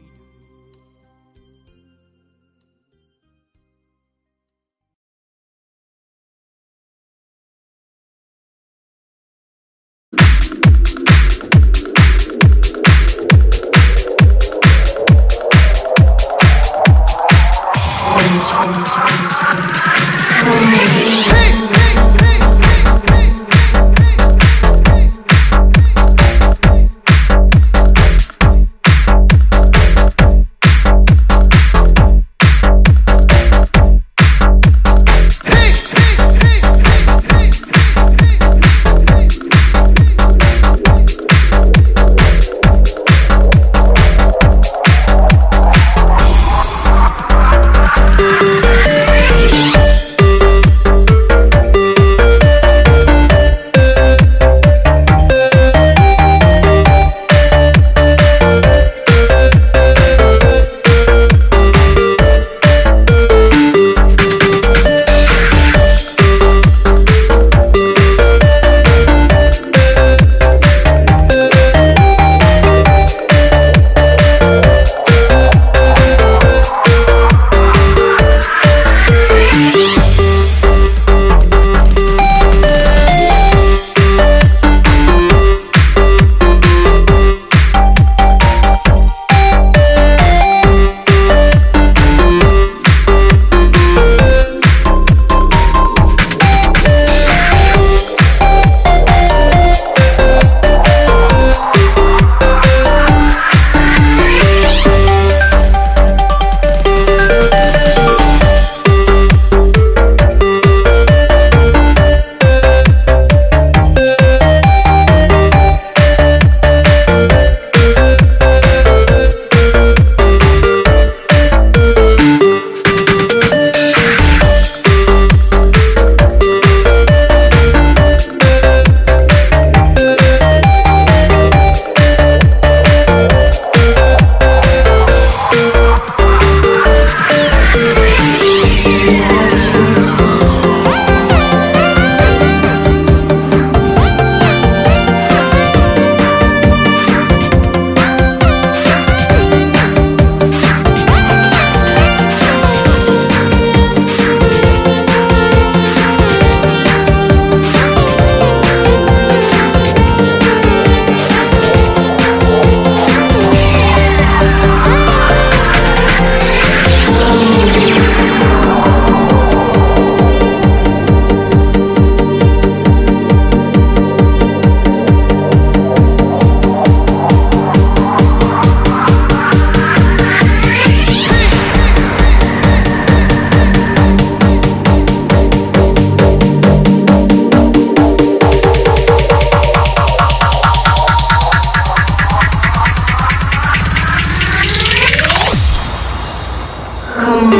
gmail.com.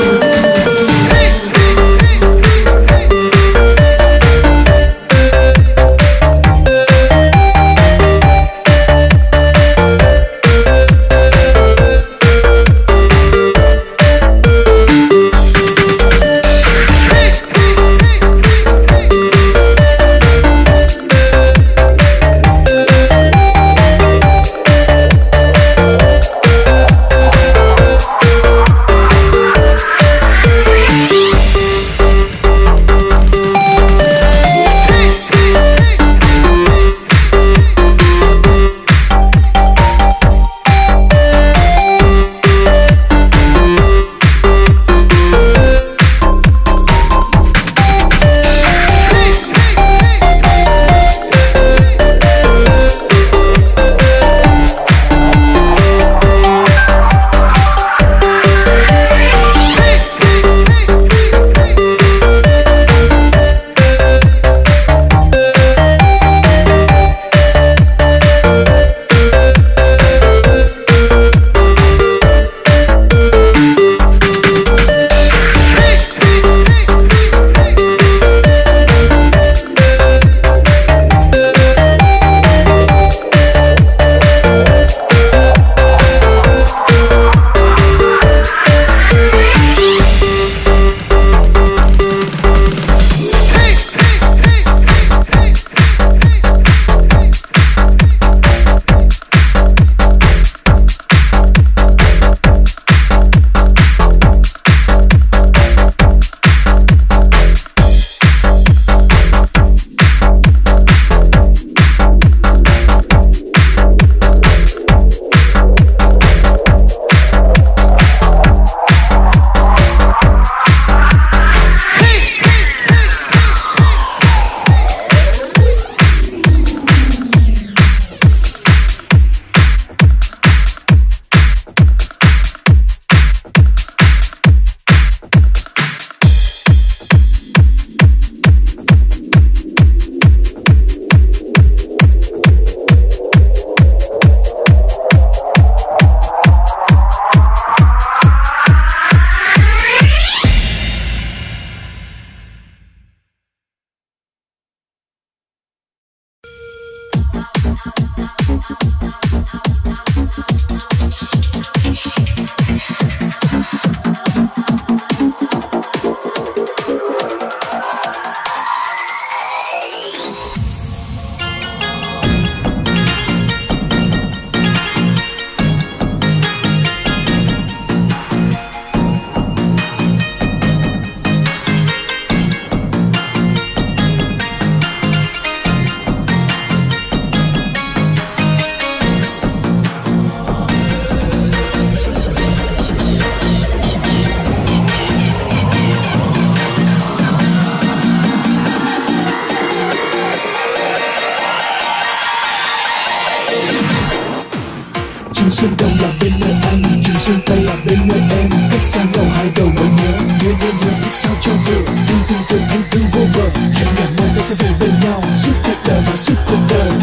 Trường Sơn Đông là bên nơi anh, Trường Sơn Tây là bên nơi em. Cách xa nhau hai đầu mới nhớ, nhớ biết sao cho vừa. Thương anh thương vô bờ, hẹn ngày mai ta sẽ về bên nhau suốt cuộc đời và suốt cuộc đời.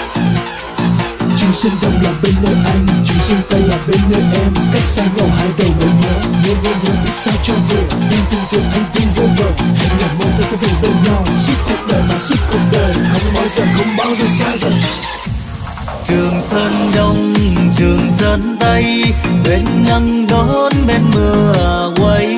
Trường Sơn Đông là bên nơi anh, Trường Sơn Tây là bên nơi em. Cách xa nhau hai đầu mới nhớ biết sao cho vừa. Thương anh thương vô bờ, hẹn ngày mai ta sẽ về bên nhau suốt cuộc đời và suốt cuộc đời. Không bao giờ xa rời. Trường Sơn Đông, Trường Sơn Tây, bên nắng đón bên mưa quay.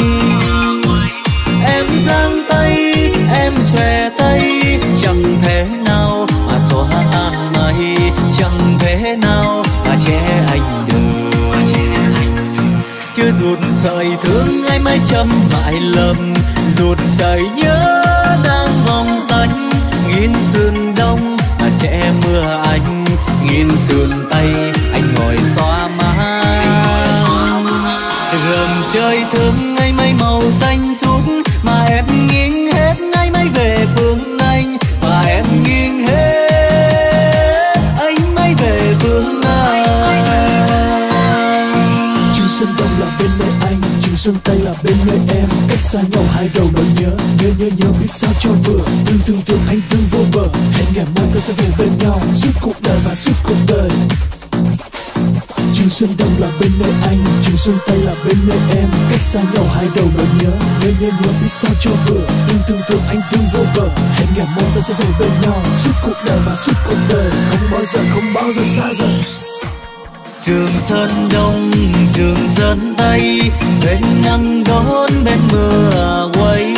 Em giang tay, em xòe tay, chẳng thể nào mà xóa an mây, chẳng thể nào mà che anh được. Chưa rụt sợi thương ai mãi châm mãi lầm, rụt sợi nhớ đang vòng xanh. Nghìn sườn đông mà che mưa anh, nghìn sườn tây anh ngồi xóa mái. Rừng chơi thương ngày mây màu xanh suốt, mà em nghiêng hết nay mới về phương anh. Mà em nghiêng hết anh mới về phương anh. Trường Sơn Đông là bên nơi anh, Trường Sơn Tây là bên nơi em. Cách xa nhau hai đầu nỗi nhớ biết sao cho vừa. Thương anh thương vô bờ, hẹn ngày mai ta sẽ về bên nhau suốt cuộc đời và suốt cuộc đời. Trường Sơn Đông là bên nơi anh, Trường Sơn Tây là bên nơi em. Cách xa nhau hai đầu nỗi nhớ, nhớ biết sao cho vừa. Thương anh thương vô bờ, hẹn ngày mong ta sẽ về bên nhau suốt cuộc đời và suốt cuộc đời, không bao giờ xa rời. Trường Sơn Đông, Trường Sơn Tây, bên nắng đón bên mưa quay.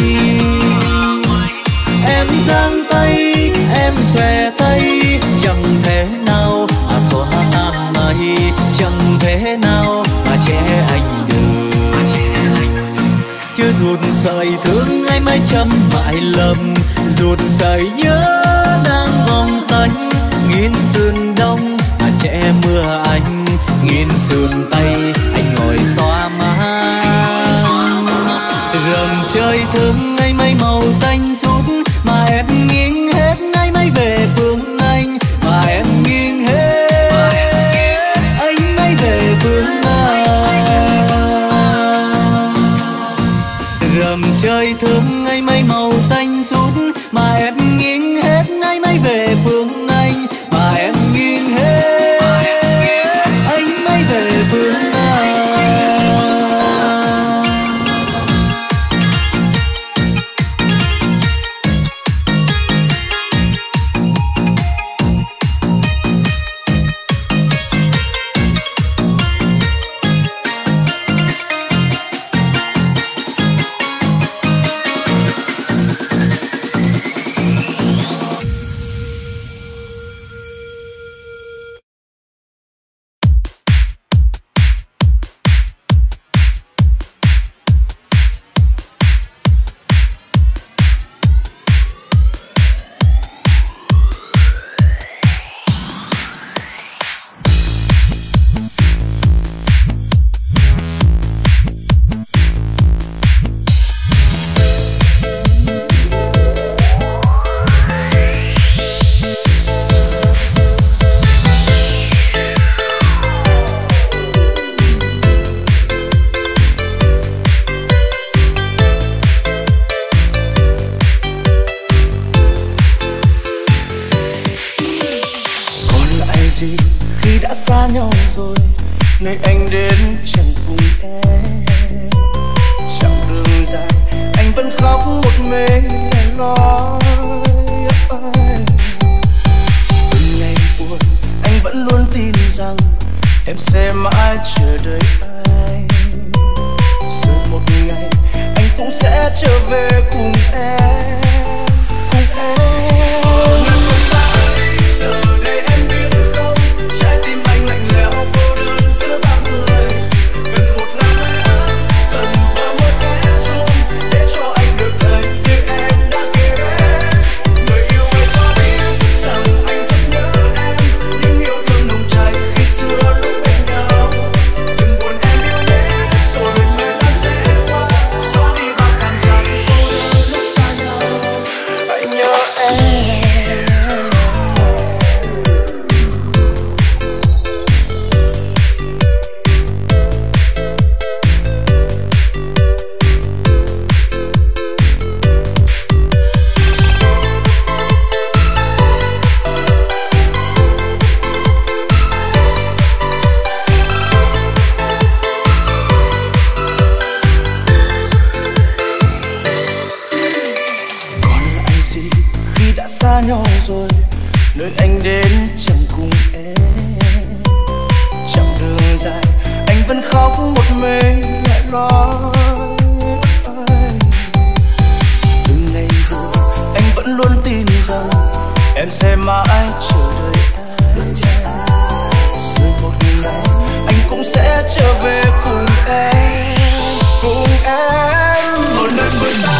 Em giang tay, em xòe tay, chẳng thể nào mà xóa tan mây, chẳng thể nào mà che anh được. Chưa ruột sợi thương ai mãi châm mãi lầm, ruột sợi nhớ đang vòng xanh. Nghìn sườn đông mà che mưa anh, nghìn sườn tây anh ngồi xóa má. Rầm trời thương ngày mây màu xanh suốt, mà em nghiêng hết nay mới về phương anh, mà em nghiêng hết anh mới về phương anh. Rầm trời thương ngày mây màu xanh suốt, mà em nghiêng hết nay mới về phương anh, mà em nghiêng hết anh mới về phương anh. nơi anh đến chẳng cùng em. Chặng đường dài anh vẫn khóc một mình lẻ loi. Từng ngày buồn anh vẫn luôn tin rằng em sẽ mãi chờ đợi anh. Rồi một ngày anh cũng sẽ trở về cùng em, cùng em. Nơi anh đến chẳng cùng em. Chặng đường dài anh vẫn khóc một mình lẻ loi. Từng ngày rồi anh vẫn luôn tin rằng em sẽ mãi chờ đợi anh. Rồi một ngày anh cũng sẽ trở về cùng em, cùng em. Một nơi phương xa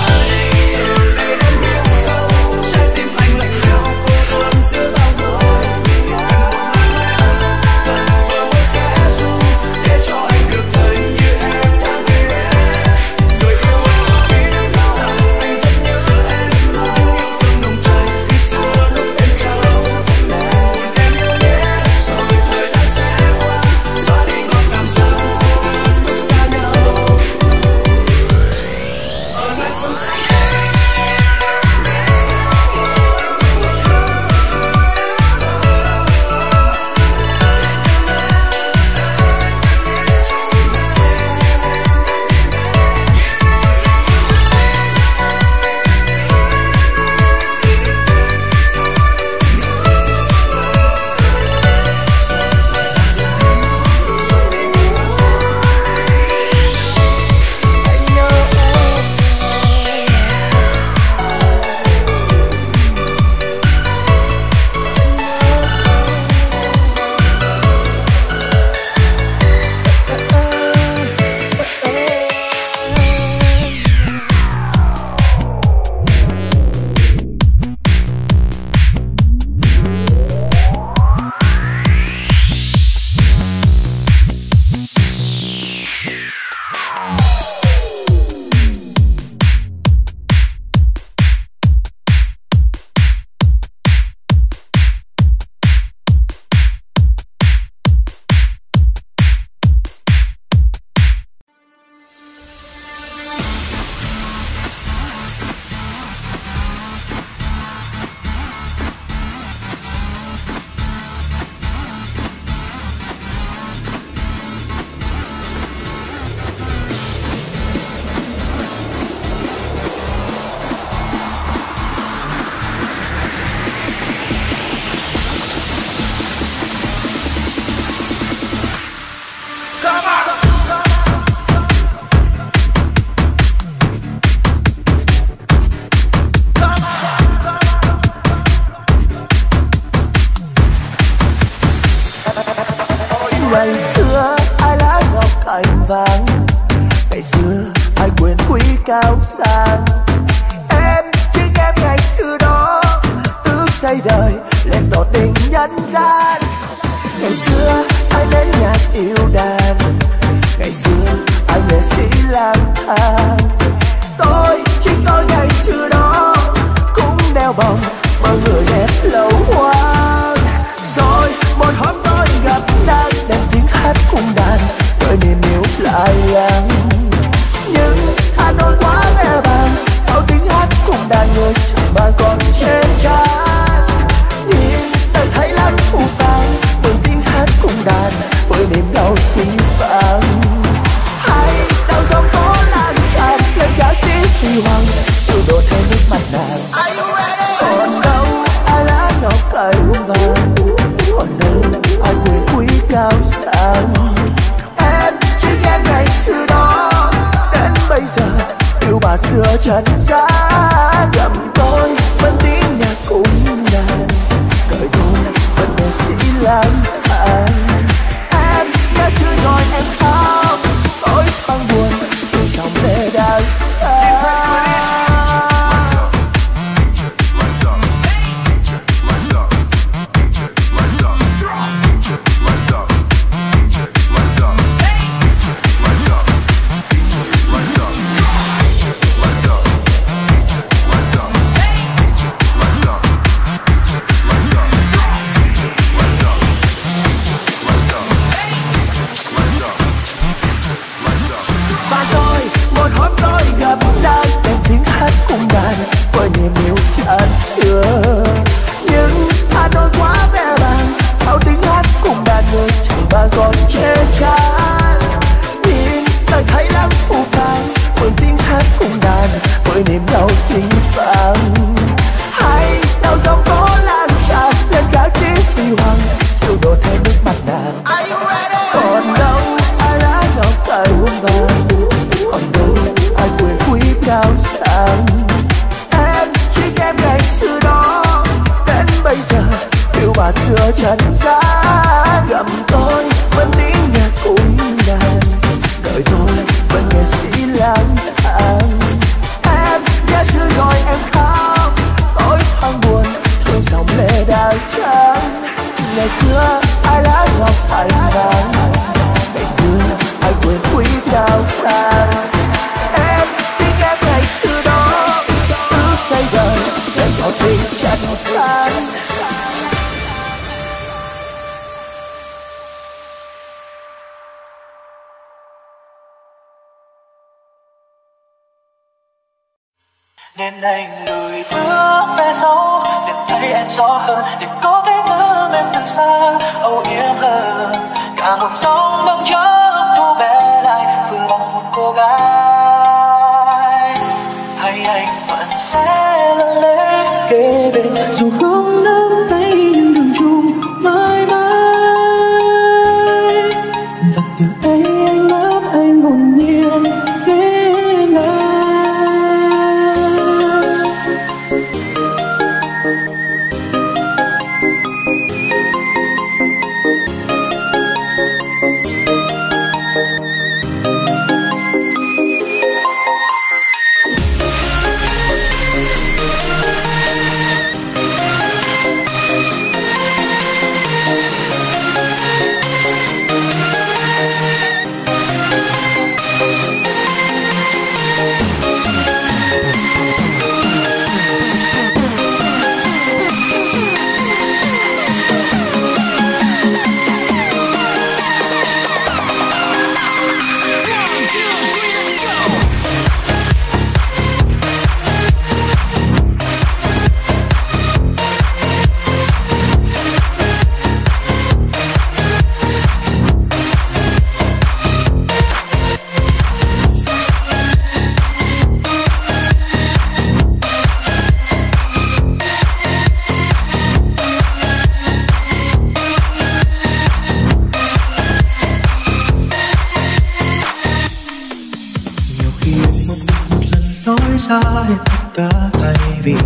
cao sang. Em chính em ngày xưa đó ước xây đời lên tột đỉnh nhân gian. Ngày xưa ai đến nhạc yêu đàn, ngày xưa ai nghệ sĩ lang thang. Chính tôi ngày xưa đó cũng đeo bồng bao người đẹp lâu hoang. Rồi một hôm tôi gặp đang đem tiếng hát cung đàn với niềm yêu lại lắng. Nhưng Hà Nội quá mẹ bàng, bao tiếng hát cung đàn người chẳng mà còn trên trán. Nhìn đời thấy lắm phù phàng, từng tiếng hát cung đàn với niềm đau xinh vàng. Hay đau dòng tố lan tràn lên cả tiếng huy hoàng, siêu độ theo nước mắt nàng. Còn đâu ai lá ngọc cài hương vàng, còn đâu ai quyền quý cao sang. Em chính em ngày xưa đó đến bây giờ yêu bà xưa trần gian. Gầm tôi vẫn tiếng nhạc cung đàn, đời tôi vẫn nghệ sĩ lang thang. Em đã xưa rồi em khóc, tôi thoáng buồn từng dòng lệ đang tràn. Cung đàn với niềm yêu chan chứa. Nhưng Hà Nội quá vẻ vàng, bao tiếng hát cung đàn người chẳng bao còn chê chán. Nhìn đời thấy lắm phù phàng, với tiếng hát cung đàn với niềm đau xinh vàng. Hay đau dòng tố lan tràn lên cả tiếng huy hoàng, siêu độ theo nước mắt nàng. Còn đâu ai lá ngọc cài hương vàng, còn đâu ai quyền quý cao sang. Em chính em ngày xưa đó đến bây giờ yêu bà xưa trần gian. Gầm tôi vẫn tiếng nhạc cung đàn, đời tôi vẫn nghệ sĩ lang thang. Em đã xưa rồi em khóc, tôi thoáng buồn thương dòng lệ đang tràn. Ngày xưa ai lá ngọc thành vàng, ngày xưa ai quyền quý cao sang. Em chính em ngày xưa đó ước xây đời lên tột đỉnh trần gian. Nên anh lùi bước về sau để thấy em rõ hơn, để có thể ngắm em từ xa âu yếm hơn. Cả một sóng băng chớp thu bé lại vừa bằng một cô gái. Hay anh vẫn sẽ lần lên kề bên, dù không nắm tay nhưng đường chung mãi mãi. Và từ đây anh nắm anh hồn nhiên đến anh. Xa hết tất cả thay vì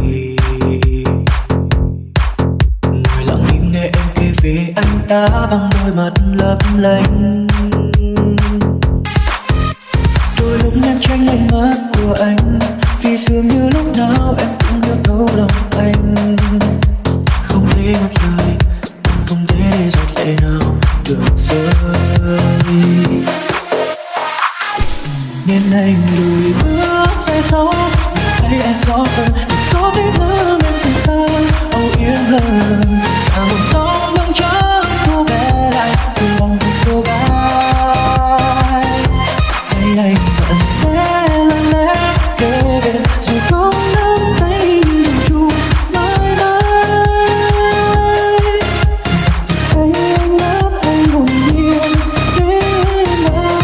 ngồi lặng im nghe em kể về anh ta bằng đôi mắt lấp lánh. Đôi lúc nhắn tránh ánh mắt của anh, vì dường như lúc nào em cũng hiểu thấu lòng anh. Không thể ngắt lời, không thể để giọt lệ nào được rơi, nên anh lùi bước về sau. Thấy em rõ hơn, có biết hơn em từ xa, âu yếm hơn cả một sóng băng trắng thu bé lại từ lòng một cô gái. Hay anh vẫn sẽ lặng lẽ kề bên, dù không nắm tay nhưng chung mãi mãi. Thấy anh ngáp anh hồn nhiên đến anh.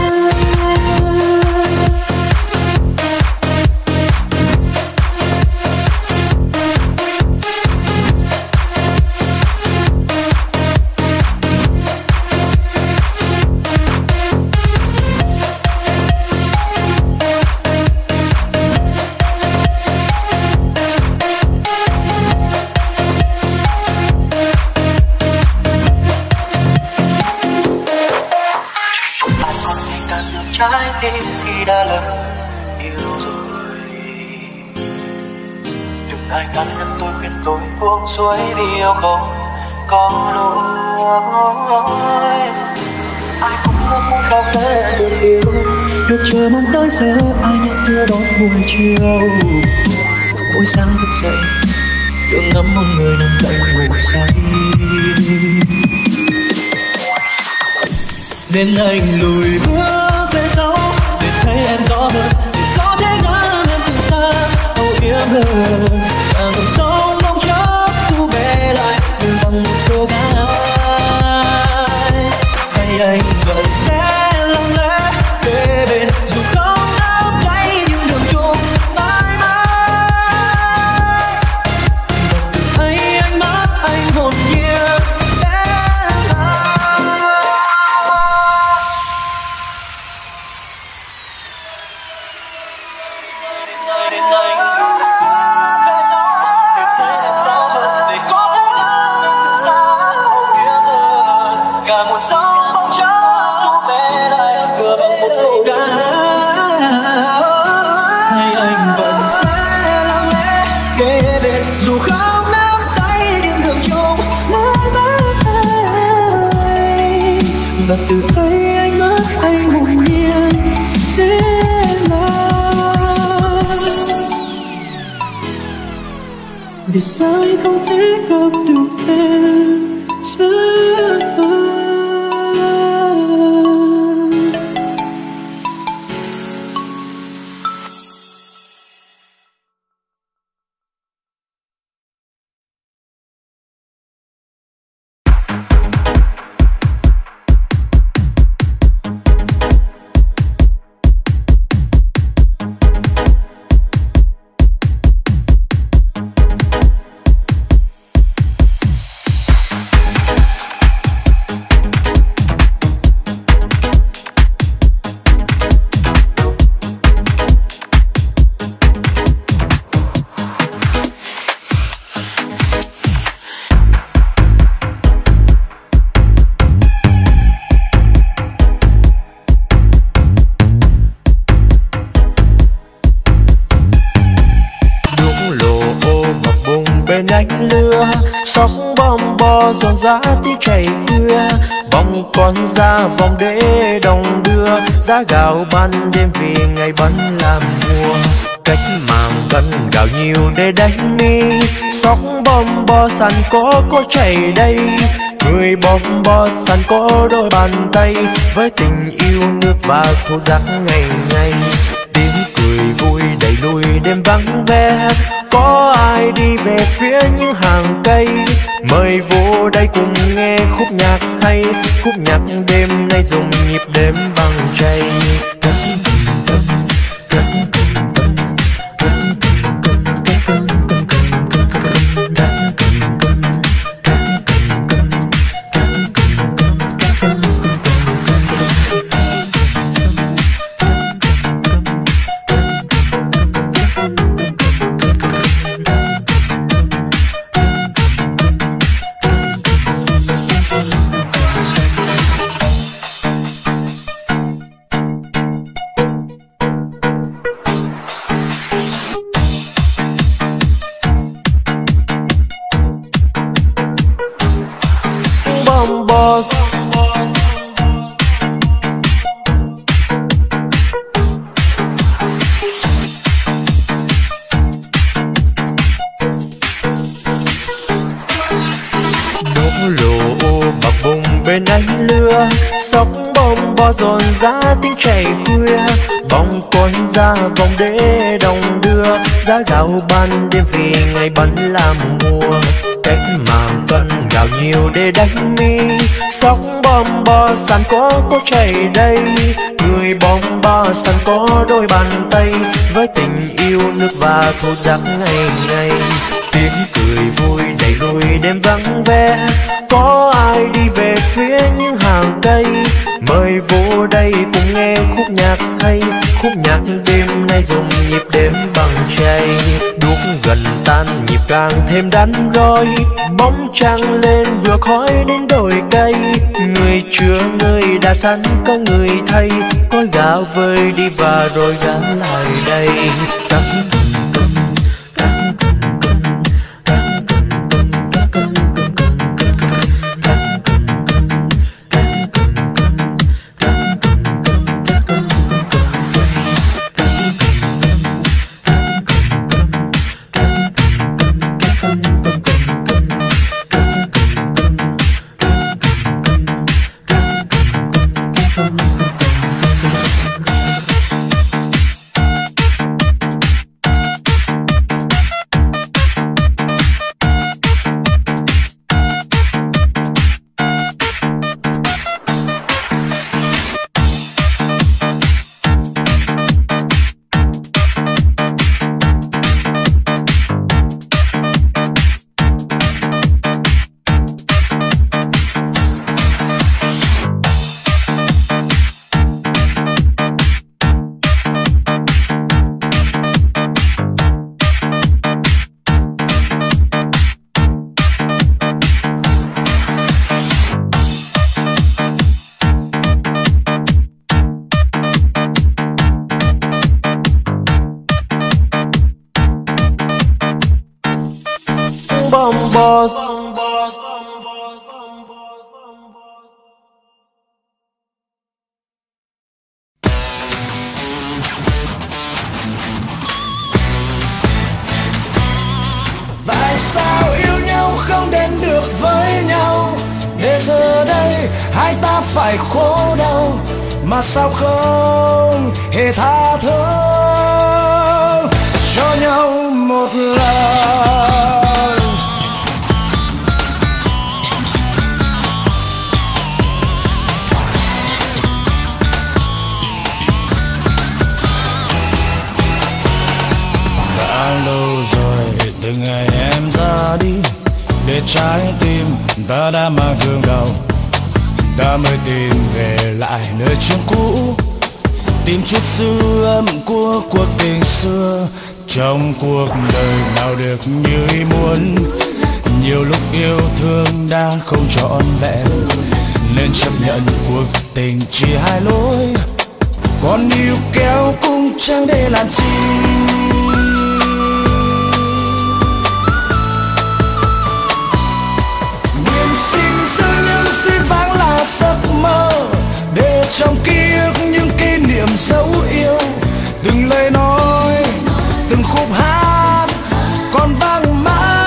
Trái tim khi đã lỡ yêu rồi, đừng ai can ngăn tôi, khuyên tôi buông xuôi vì yêu không có lỗi. Ai cũng muốn khao khát được yêu, được chờ mong tới giờ ai nhận đưa đón buổi chiều. Mỗi sáng thức dậy được ngắm một người nằm cạnh ngủ say, nên anh lùi bước về sau để thấy em rõ hơn, để có thể ngắm em từ xa, âu yếm hơn cả cuộc sống bóng chốc thu bé lại từ bằng một cô gái. Hay anh vẫn sẽ lặng lẽ kề bên, dù không nắm tay nhưng đường chung mãi mãi. Và từ ấy ánh mắt anh hồn nhiên. Và từ ấy ánh mắt anh hồn nhiên đến anh. Vì sao anh không thể gặp được em sớm hơn. Ánh lửa sóng bom bo giòn giã tiếng chảy khuya, vòng con ra vòng để đồng đưa giá gạo ban đêm vì ngày bắn làm mùa. Cách màng gần gạo nhiều để đánh mi, sóng bom bo sàn có chảy đây, người bom bo sàn có đôi bàn tay với tình yêu nước và khô rác ngày ngày. Tiếng cười vui đẩy lùi đêm vắng vẻ, có ai đi về phía những hàng cây, mời vô đây cùng nghe khúc nhạc hay, khúc nhạc đêm nay dùng nhịp đếm bằng chay. đưa sóng bom bo dồn ra tiếng chảy khuya, bóng con ra vòng đế đồng đưa giá gạo ban đêm vì ngày bắn làm mùa. Cách mà cần gạo nhiều để đánh mi, sóng bom bo sàn có chảy đây, người bom bo sàn có đôi bàn tay với tình yêu nước và thổ giặc ngày ngày. Tiếng cười vui đầy lùi đêm vắng vẻ, có ai đi về phía những hàng cây, mời vô đây cùng nghe khúc nhạc hay, khúc nhạc đêm nay dùng nhịp đếm bằng chay. Đuốc gần tan nhịp càng thêm đắn đo, bóng trăng lên vừa khói đến đồi cây, người chưa người đã sẵn có người thay, có gạo vơi đi và rồi gã lại đây. Tại sao yêu nhau không đến được với nhau, để giờ đây hai ta phải khổ đau, mà sao không hề tha thứ cho nhau một lần. Đã lâu rồi từ ngày em ra đi, để trái tim ta đã mang thương đau, ta mới tìm về lại nơi chốn cũ, tìm chút dư âm của cuộc tình xưa. Trong cuộc đời nào được như ý muốn, nhiều lúc yêu thương đã không trọn vẹn, nên chấp nhận cuộc tình chỉ hai lối, còn níu kéo cũng chẳng để làm chi. Xin vắng là giấc mơ, để trong ký ức những kỷ niệm dấu yêu, từng lời nói, từng khúc hát còn vang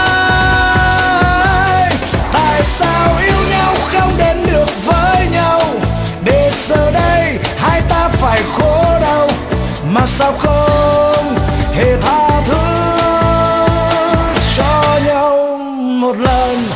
mãi. Tại sao yêu nhau không đến được với nhau, để giờ đây hai ta phải khổ đau, mà sao không hề tha thứ cho nhau một lần.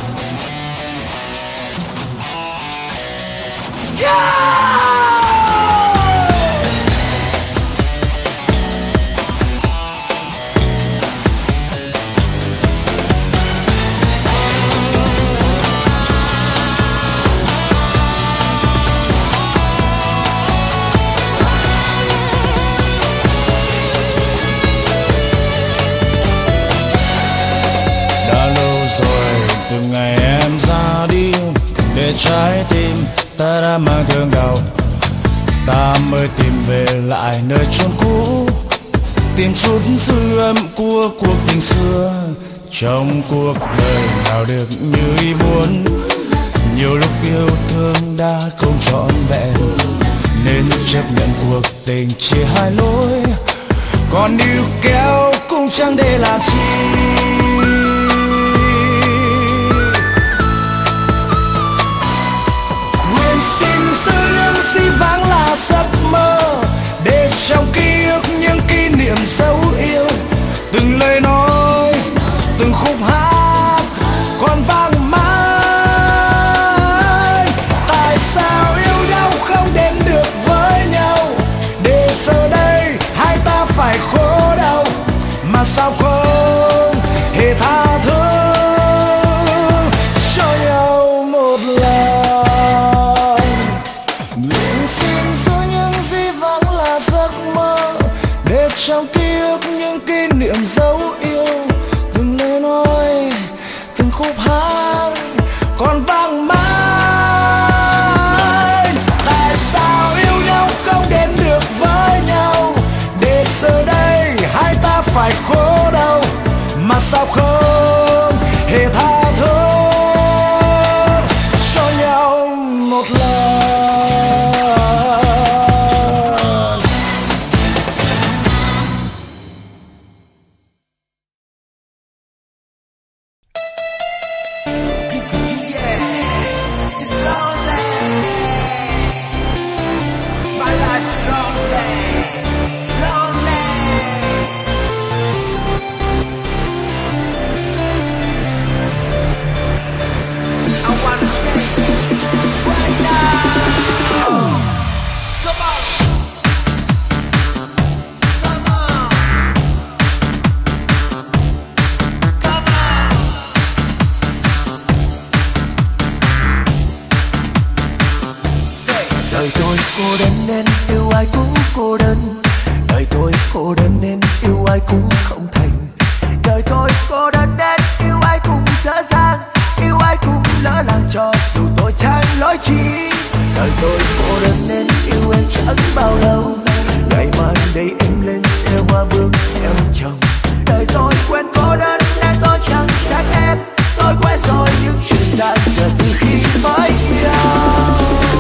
Đã lâu rồi từ ngày em ra đi, để trái tim ta đã mang thương đau, ta mới tìm về lại nơi chốn cũ, tìm chút dư âm của cuộc tình xưa. Trong cuộc đời nào được như ý muốn, nhiều lúc yêu thương đã không trọn vẹn, nên chấp nhận cuộc tình chia hai lối, còn níu kéo cũng chẳng để làm chi. mà sao không hề tha thứ cho nhau một lần. Nguyện xin giữ những gì vẫn là giấc mơ, để trong ký ức những kỷ niệm dấu yêu. Từng lời nói, từng khúc hát còn vang mãi. Tại sao yêu nhau không đến được với nhau, để giờ đây hai ta phải khổ đau mà sao không hề tha thứ cho nhau một lần. Đời tôi cô đơn nên yêu ai cũng cô đơn, đời tôi cô đơn nên yêu ai cũng không thành. Đời tôi cô đơn nên yêu ai cũng dở dang, yêu ai cũng lỡ làng cho dù tôi chẳng lỗi chi. Đời tôi cô đơn nên yêu em chẳng bao lâu, ngày mai đây em lên xe hoa bước theo chồng. Đời tôi quen cô đơn nên tôi chẳng trách em, tôi quen rồi những chuyện dang dở từ khi mới yêu.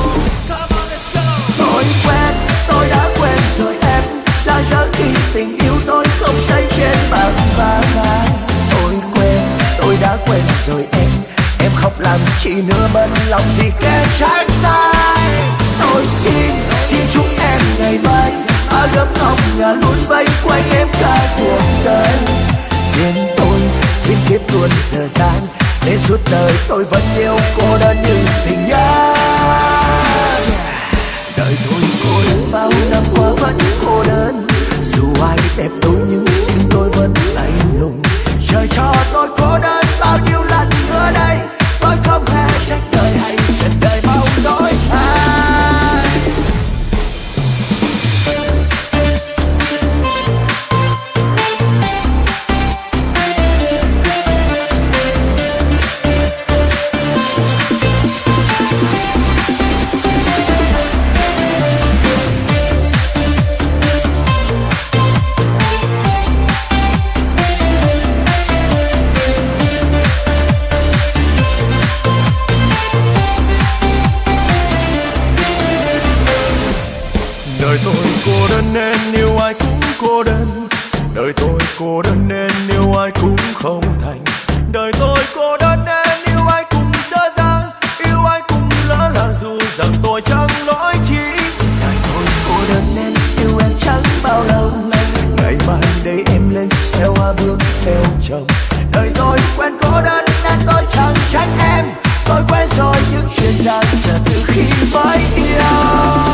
Tôi quen, tôi đã quen rồi em, sao giờ khi tình yêu tôi không xây trên bảng vàng. Tôi quen, tôi đã quen rồi em khóc làm chi nữa bận lòng gì kẻ trái tay. Tôi xin chúc em ngày mai gấm ngọc nhà luôn vây quanh em cả cuộc đời. Riêng tôi xin kiếp luôn dở dang, để suốt đời tôi vẫn yêu cô đơn như tình nhân. Đời tôi cô đơn bao năm qua vẫn cô đơn, dù ai đẹp tôi nhưng xin tôi vẫn lạnh lùng. Trời cho tôi cô đơn bao nhiêu lần nữa đây, tôi không hề trách đời hay giận đời bao đổi thay. Đời tôi cô đơn nên yêu ai cũng cô đơn, đời tôi cô đơn nên yêu ai cũng không thành. Đời tôi cô đơn nên yêu ai cũng dở dang, yêu ai cũng lỡ làng dù rằng tôi chẳng lỗi chi. Đời tôi cô đơn nên yêu em chẳng bao lâu, ngày mai đây em lên xe hoa bước theo chồng. Đời tôi quen cô đơn nên tôi chẳng trách em, tôi quen rồi những chuyện dang dở từ khi mới yêu.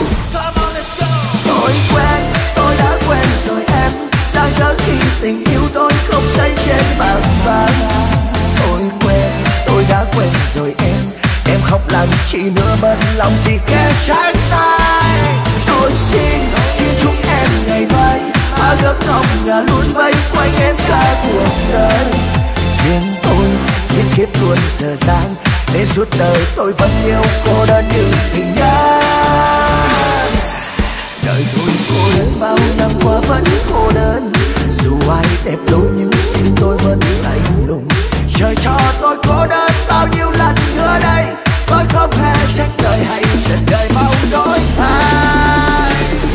Tôi quen, tôi đã quen rồi em, sao giờ khi tình yêu tôi không xây trên bảng vàng. Tôi quen, tôi đã quen rồi em khóc làm chi nữa bận lòng gì kẻ trái tay. Tôi xin chúc em ngày mai gấm ngọc nhà luôn vây quanh em cả cuộc đời. Riêng tôi xin kiếp luôn dở dang, để suốt đời tôi vẫn yêu cô đơn như tình nhân. Đời tôi cô đơn bao năm qua vẫn cô đơn, dù ai đẹp đôi nhưng xin tôi vẫn lạnh lùng. Trời cho tôi cô đơn bao nhiêu lần nữa đây, tôi không hề trách đời hay giận đời bao đổi thay.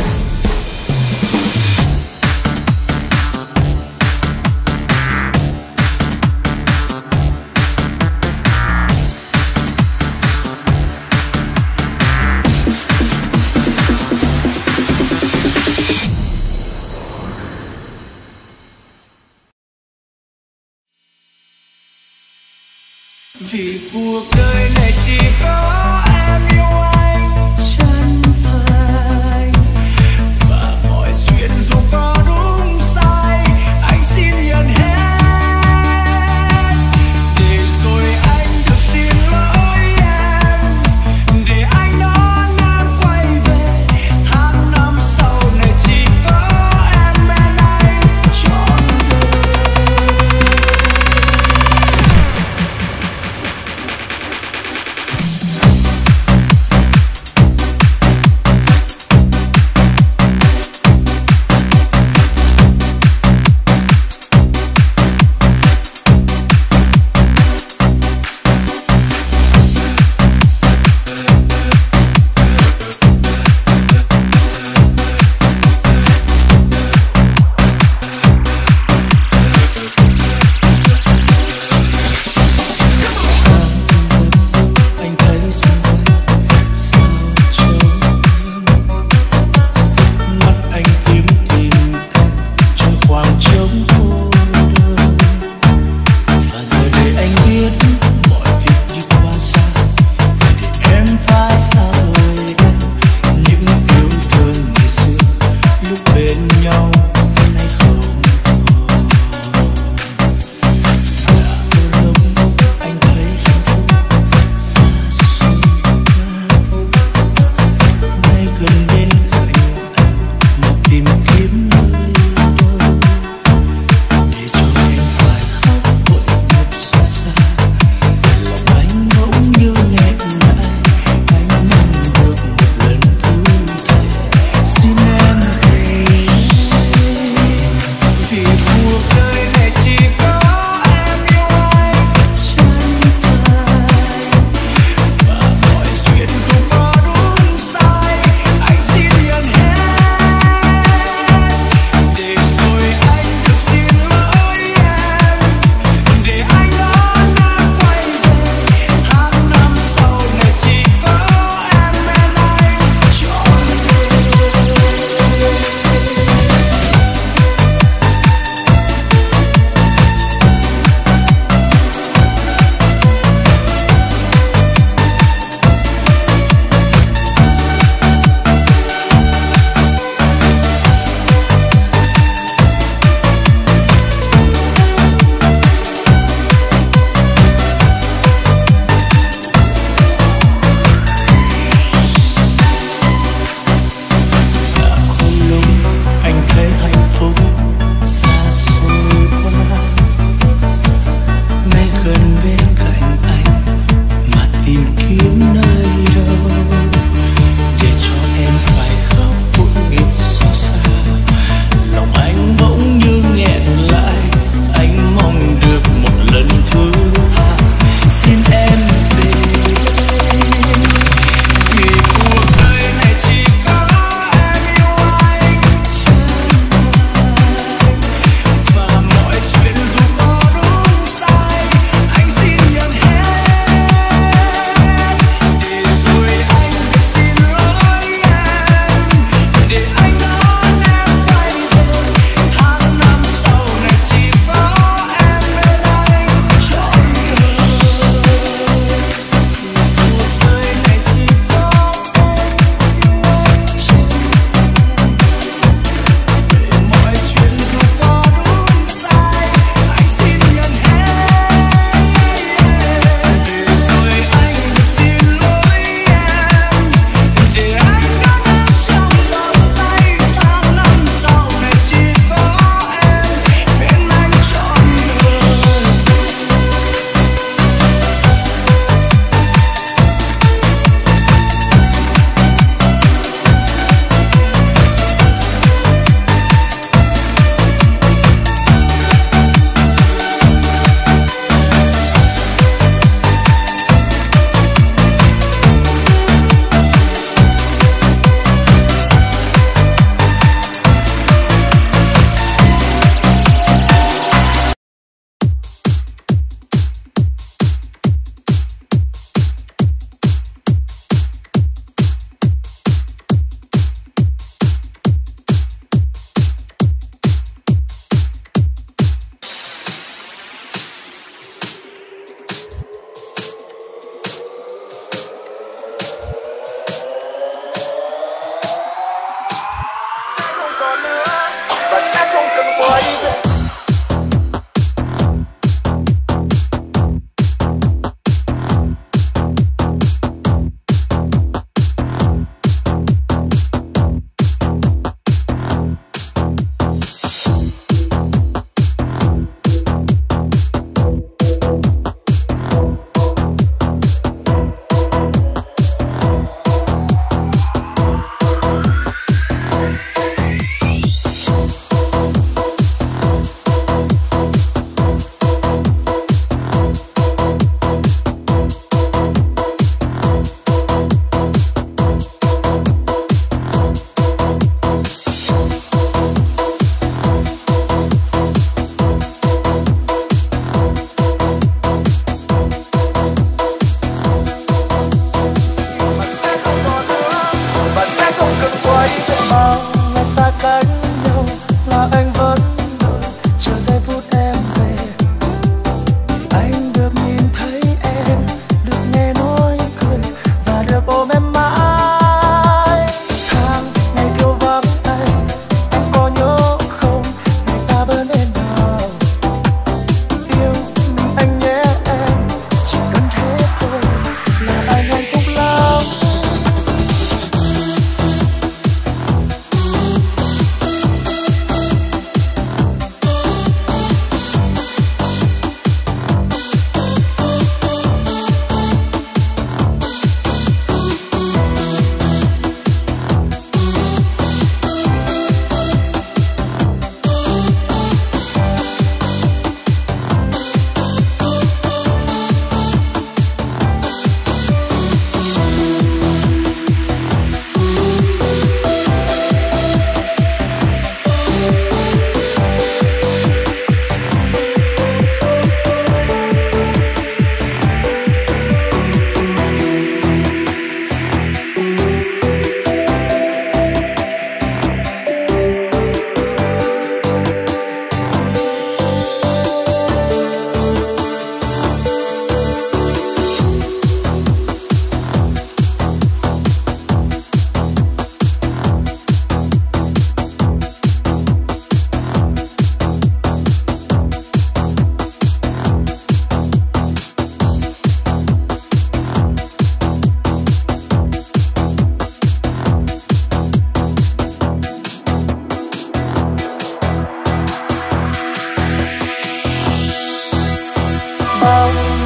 Vì cuộc đời này chỉ có em yêu anh chân thành, và mọi chuyện dù có đúng sai anh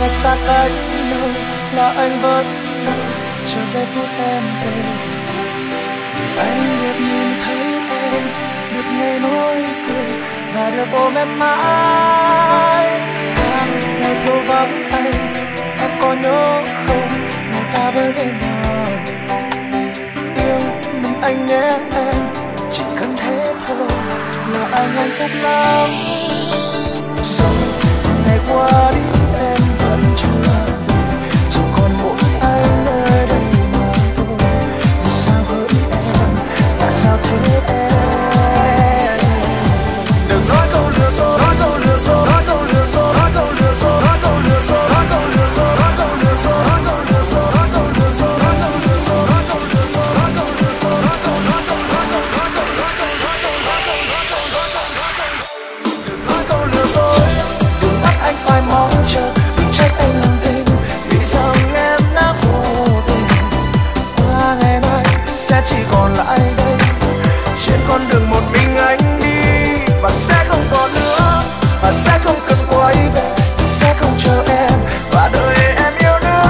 là xa cách nơi là anh vẫn đợi chờ giây phút em về. Anh được nhìn thấy em, được nghe nói cười và được ôm em mãi. Tháng ngày thiếu vắng anh, em có nhớ không? Ngày ta với bên nào yêu mình anh nhé em, chỉ cần thế thôi là anh hạnh phúc lắm. Rồi ngày qua đi em vẫn chưa về, chỉ còn mỗi anh nơi đây mà thôi. Vì sao hỡi em, tại sao thế em? Đừng nói câu lừa dối, nói câu lừa dối, nói câu lừa dối, nói câu lừa dối, nói câu lừa dối, nói câu lừa dối, nói câu lừa dối, nói câu lừa dối, nói câu lừa dối, nói câu lừa dối, nói câu lừa dối, nói câu lừa dối, nói câu nói câu nói câu nói câu nói câu nói câu nói câu nói câu nói câu nói nói câu lừa dối. Đừng bắt anh phải mong chờ, đừng trách anh làm tình vì rằng em đã vô tình. Qua ngày mai sẽ chỉ còn lại đây trên con đường một mình anh đi, và sẽ không còn nữa, và sẽ không cần quay về, sẽ không chờ em và đợi em yêu nữa.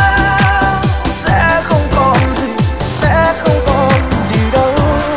Sẽ không còn gì, sẽ không còn gì đâu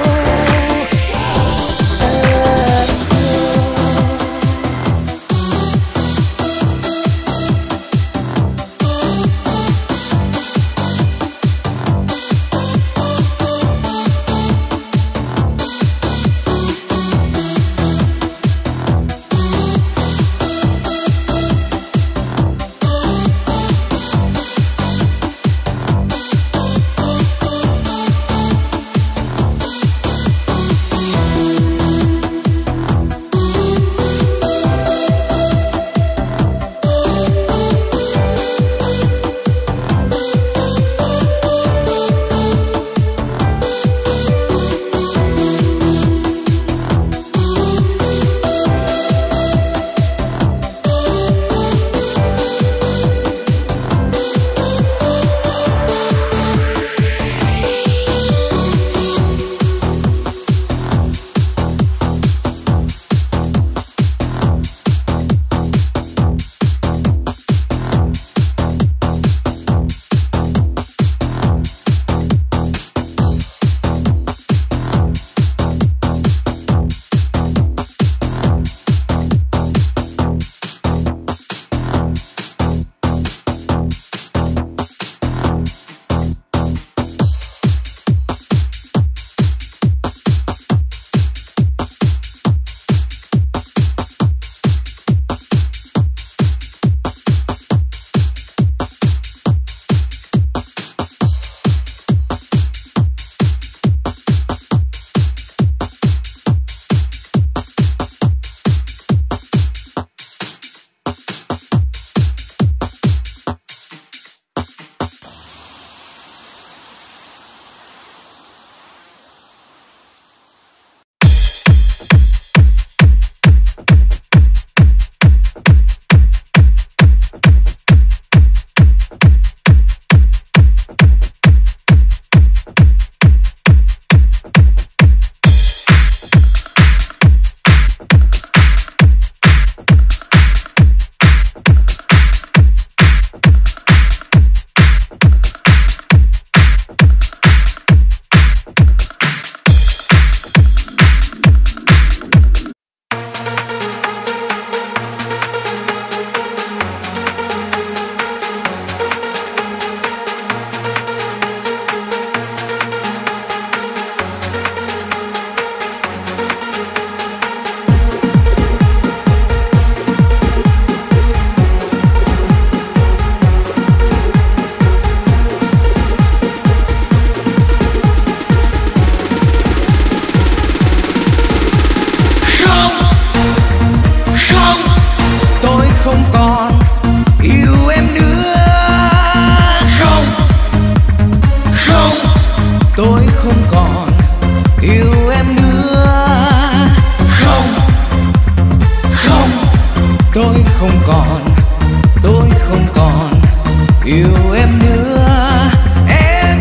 yêu em nữa em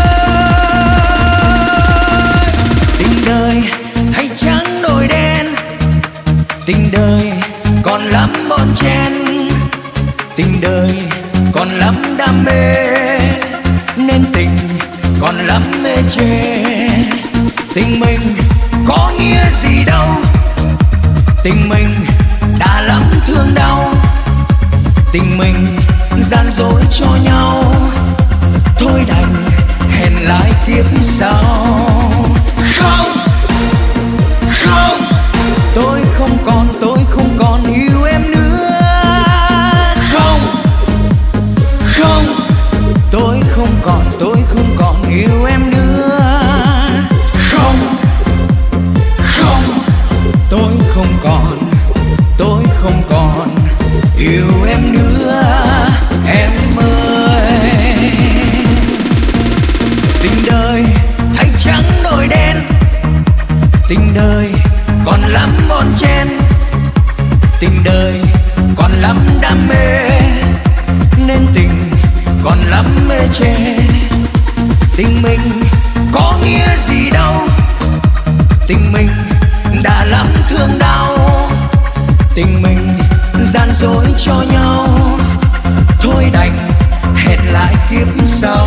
ơi. Tình đời thay trắng đổi đen, tình đời còn lắm bon chen, Tình đời còn lắm đam mê nên tình còn lắm mê chê. Tình mình có nghĩa gì đâu, tình mình đã lắm thương đau. Tình mình gian dối cho nhau, thôi đành hẹn lại kiếp sau. Không, không, tôi không còn yêu em nữa. Không, không, tôi không còn yêu em nữa. Không, không, tôi không còn yêu em nữa, em ơi. Tình đời thay trắng đổi đen, tình đời còn lắm bon chen. Tình đời còn lắm đam mê nên tình còn lắm mê chê. Tình mình có nghĩa gì đâu, tình mình đã lắm thương đau. Tình mình gian dối cho nhau, thôi đành hẹn lại kiếp sau.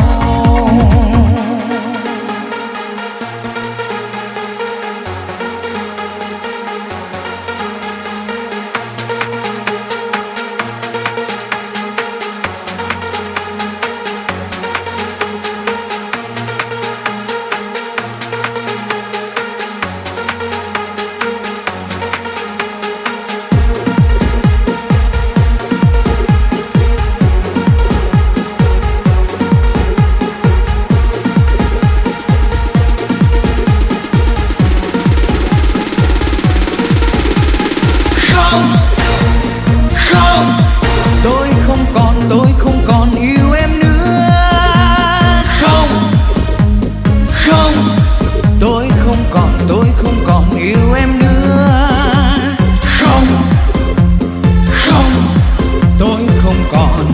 Tôi không còn yêu em nữa. Không, không, tôi không còn yêu em nữa. Không, không, tôi không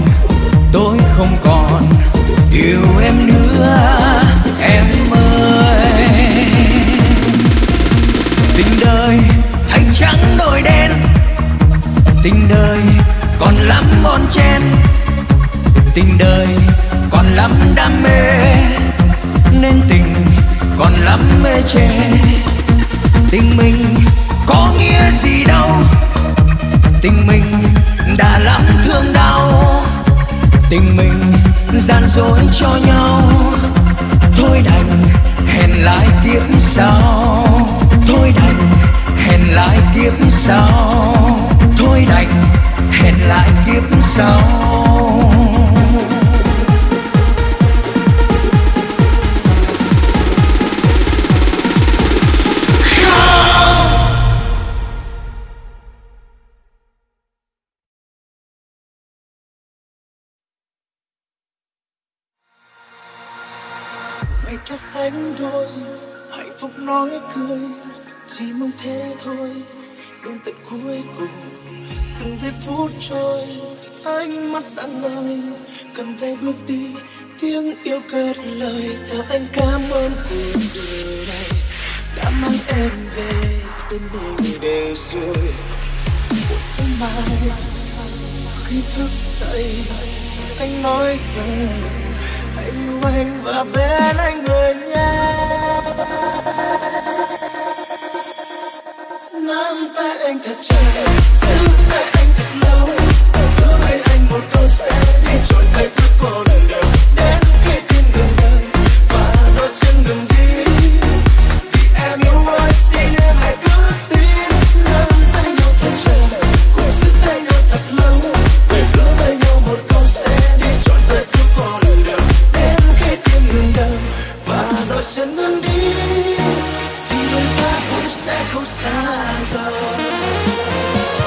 còn yêu em nữa, em ơi. Tình đời thay trắng đổi đen, tình đời còn lắm bon chen. Tình đời còn lắm đam mê nên tình còn lắm mê chê. Tình mình có nghĩa gì đâu, tình mình đã lắm thương đau. Tình mình gian dối cho nhau, thôi đành hẹn lại kiếp sau. Thôi đành hẹn lại kiếp sau. Thôi đành hẹn lại kiếp sau. Ngày ta sánh đôi, hạnh phúc nói cười, chỉ mong thế thôi. Đến tận cuối cùng, từng giây phút trôi, ánh mắt sáng ngời, cầm tay bước đi, tiếng yêu cất lời. Theo anh cảm ơn cuộc đời này đã mang em về bên mình để rồi. Một sáng mai khi thức dậy, anh nói rằng anh yêu anh và bên anh người nha. Nắm tay anh thật chặt, giữ tay anh thật lâu, hứa với anh một câu sẽ đi trọn đời cứ cô đơn đều đến khi tim ngừng đập và đôi chân ngừng đi. Vì em yêu anh xin em hãy cứ tin. Nắm tay nhau thật chặt, cùng giữ tay nhau thật lâu, về hứa với nhau một câu sẽ đi trọn đời cứ cô đơn đều đến khi tim ngừng đập và đôi chân ngừng đi. Thì đôi ta cũng sẽ không xa rời.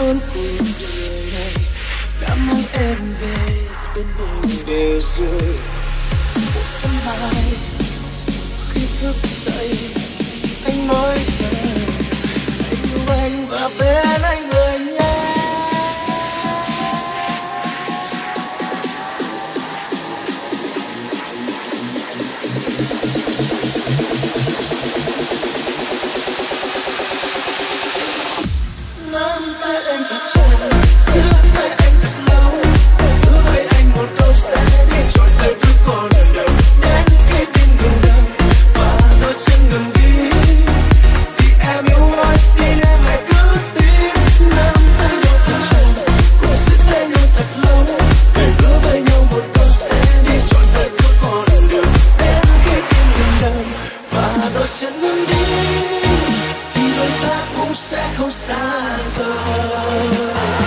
cuối cùng đời này đã mang em về bên mình để rồi một sân bay. Khi thức dậy anh nói rằng anh yêu anh và bên anh người nhé. Nắm tay anh thật chặt, giữ tay anh thật lâu, hứa với anh một câu sẽ đi trọn đời cứ còn đời đến khi tim ngừng đập và đôi chân ngừng đi thì em yêu anh, xin em hãy cứ tin. Nắm tay nhau thật chặt, cùng giữ tay nhau thật lâu, thề hứa với nhau một câu sẽ đi trọn đời cứ còn đời đến khi tim ngừng đập và đôi chân ngừng đi thì đôi ta cũng sẽ không xa rời.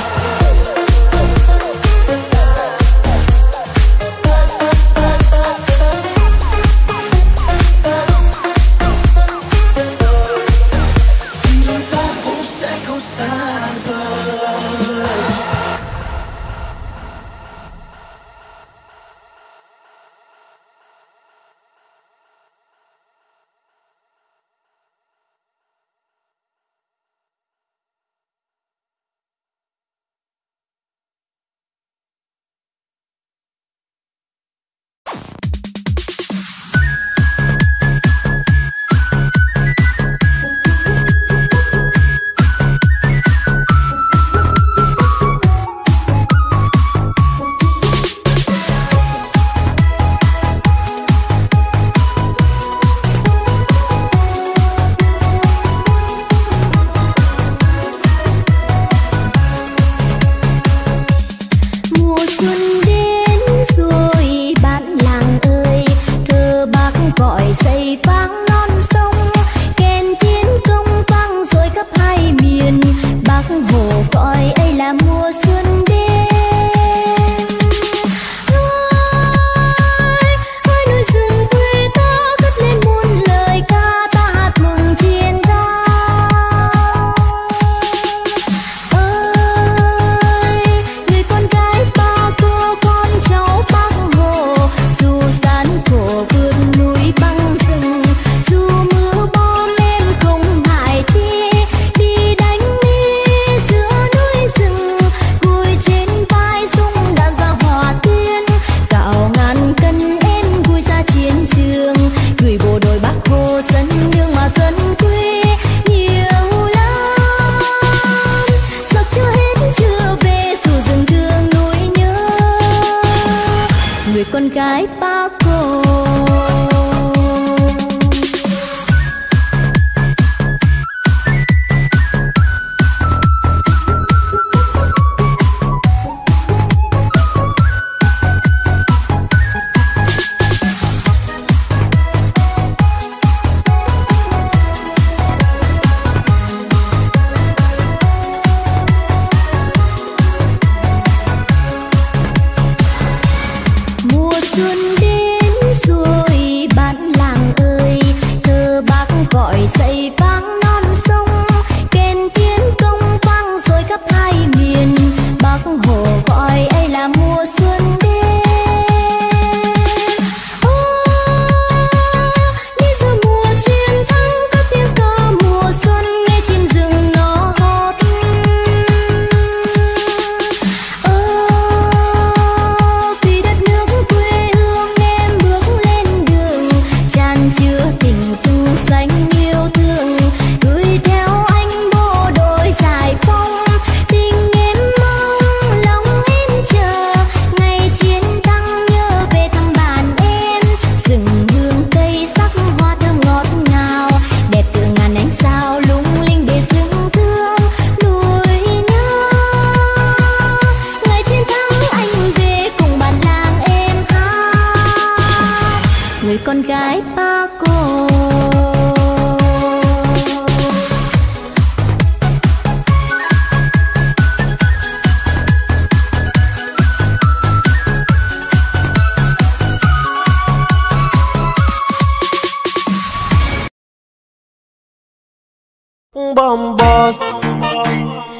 con gái Bác Hồ. Con gái Bác Hồ. Bom boss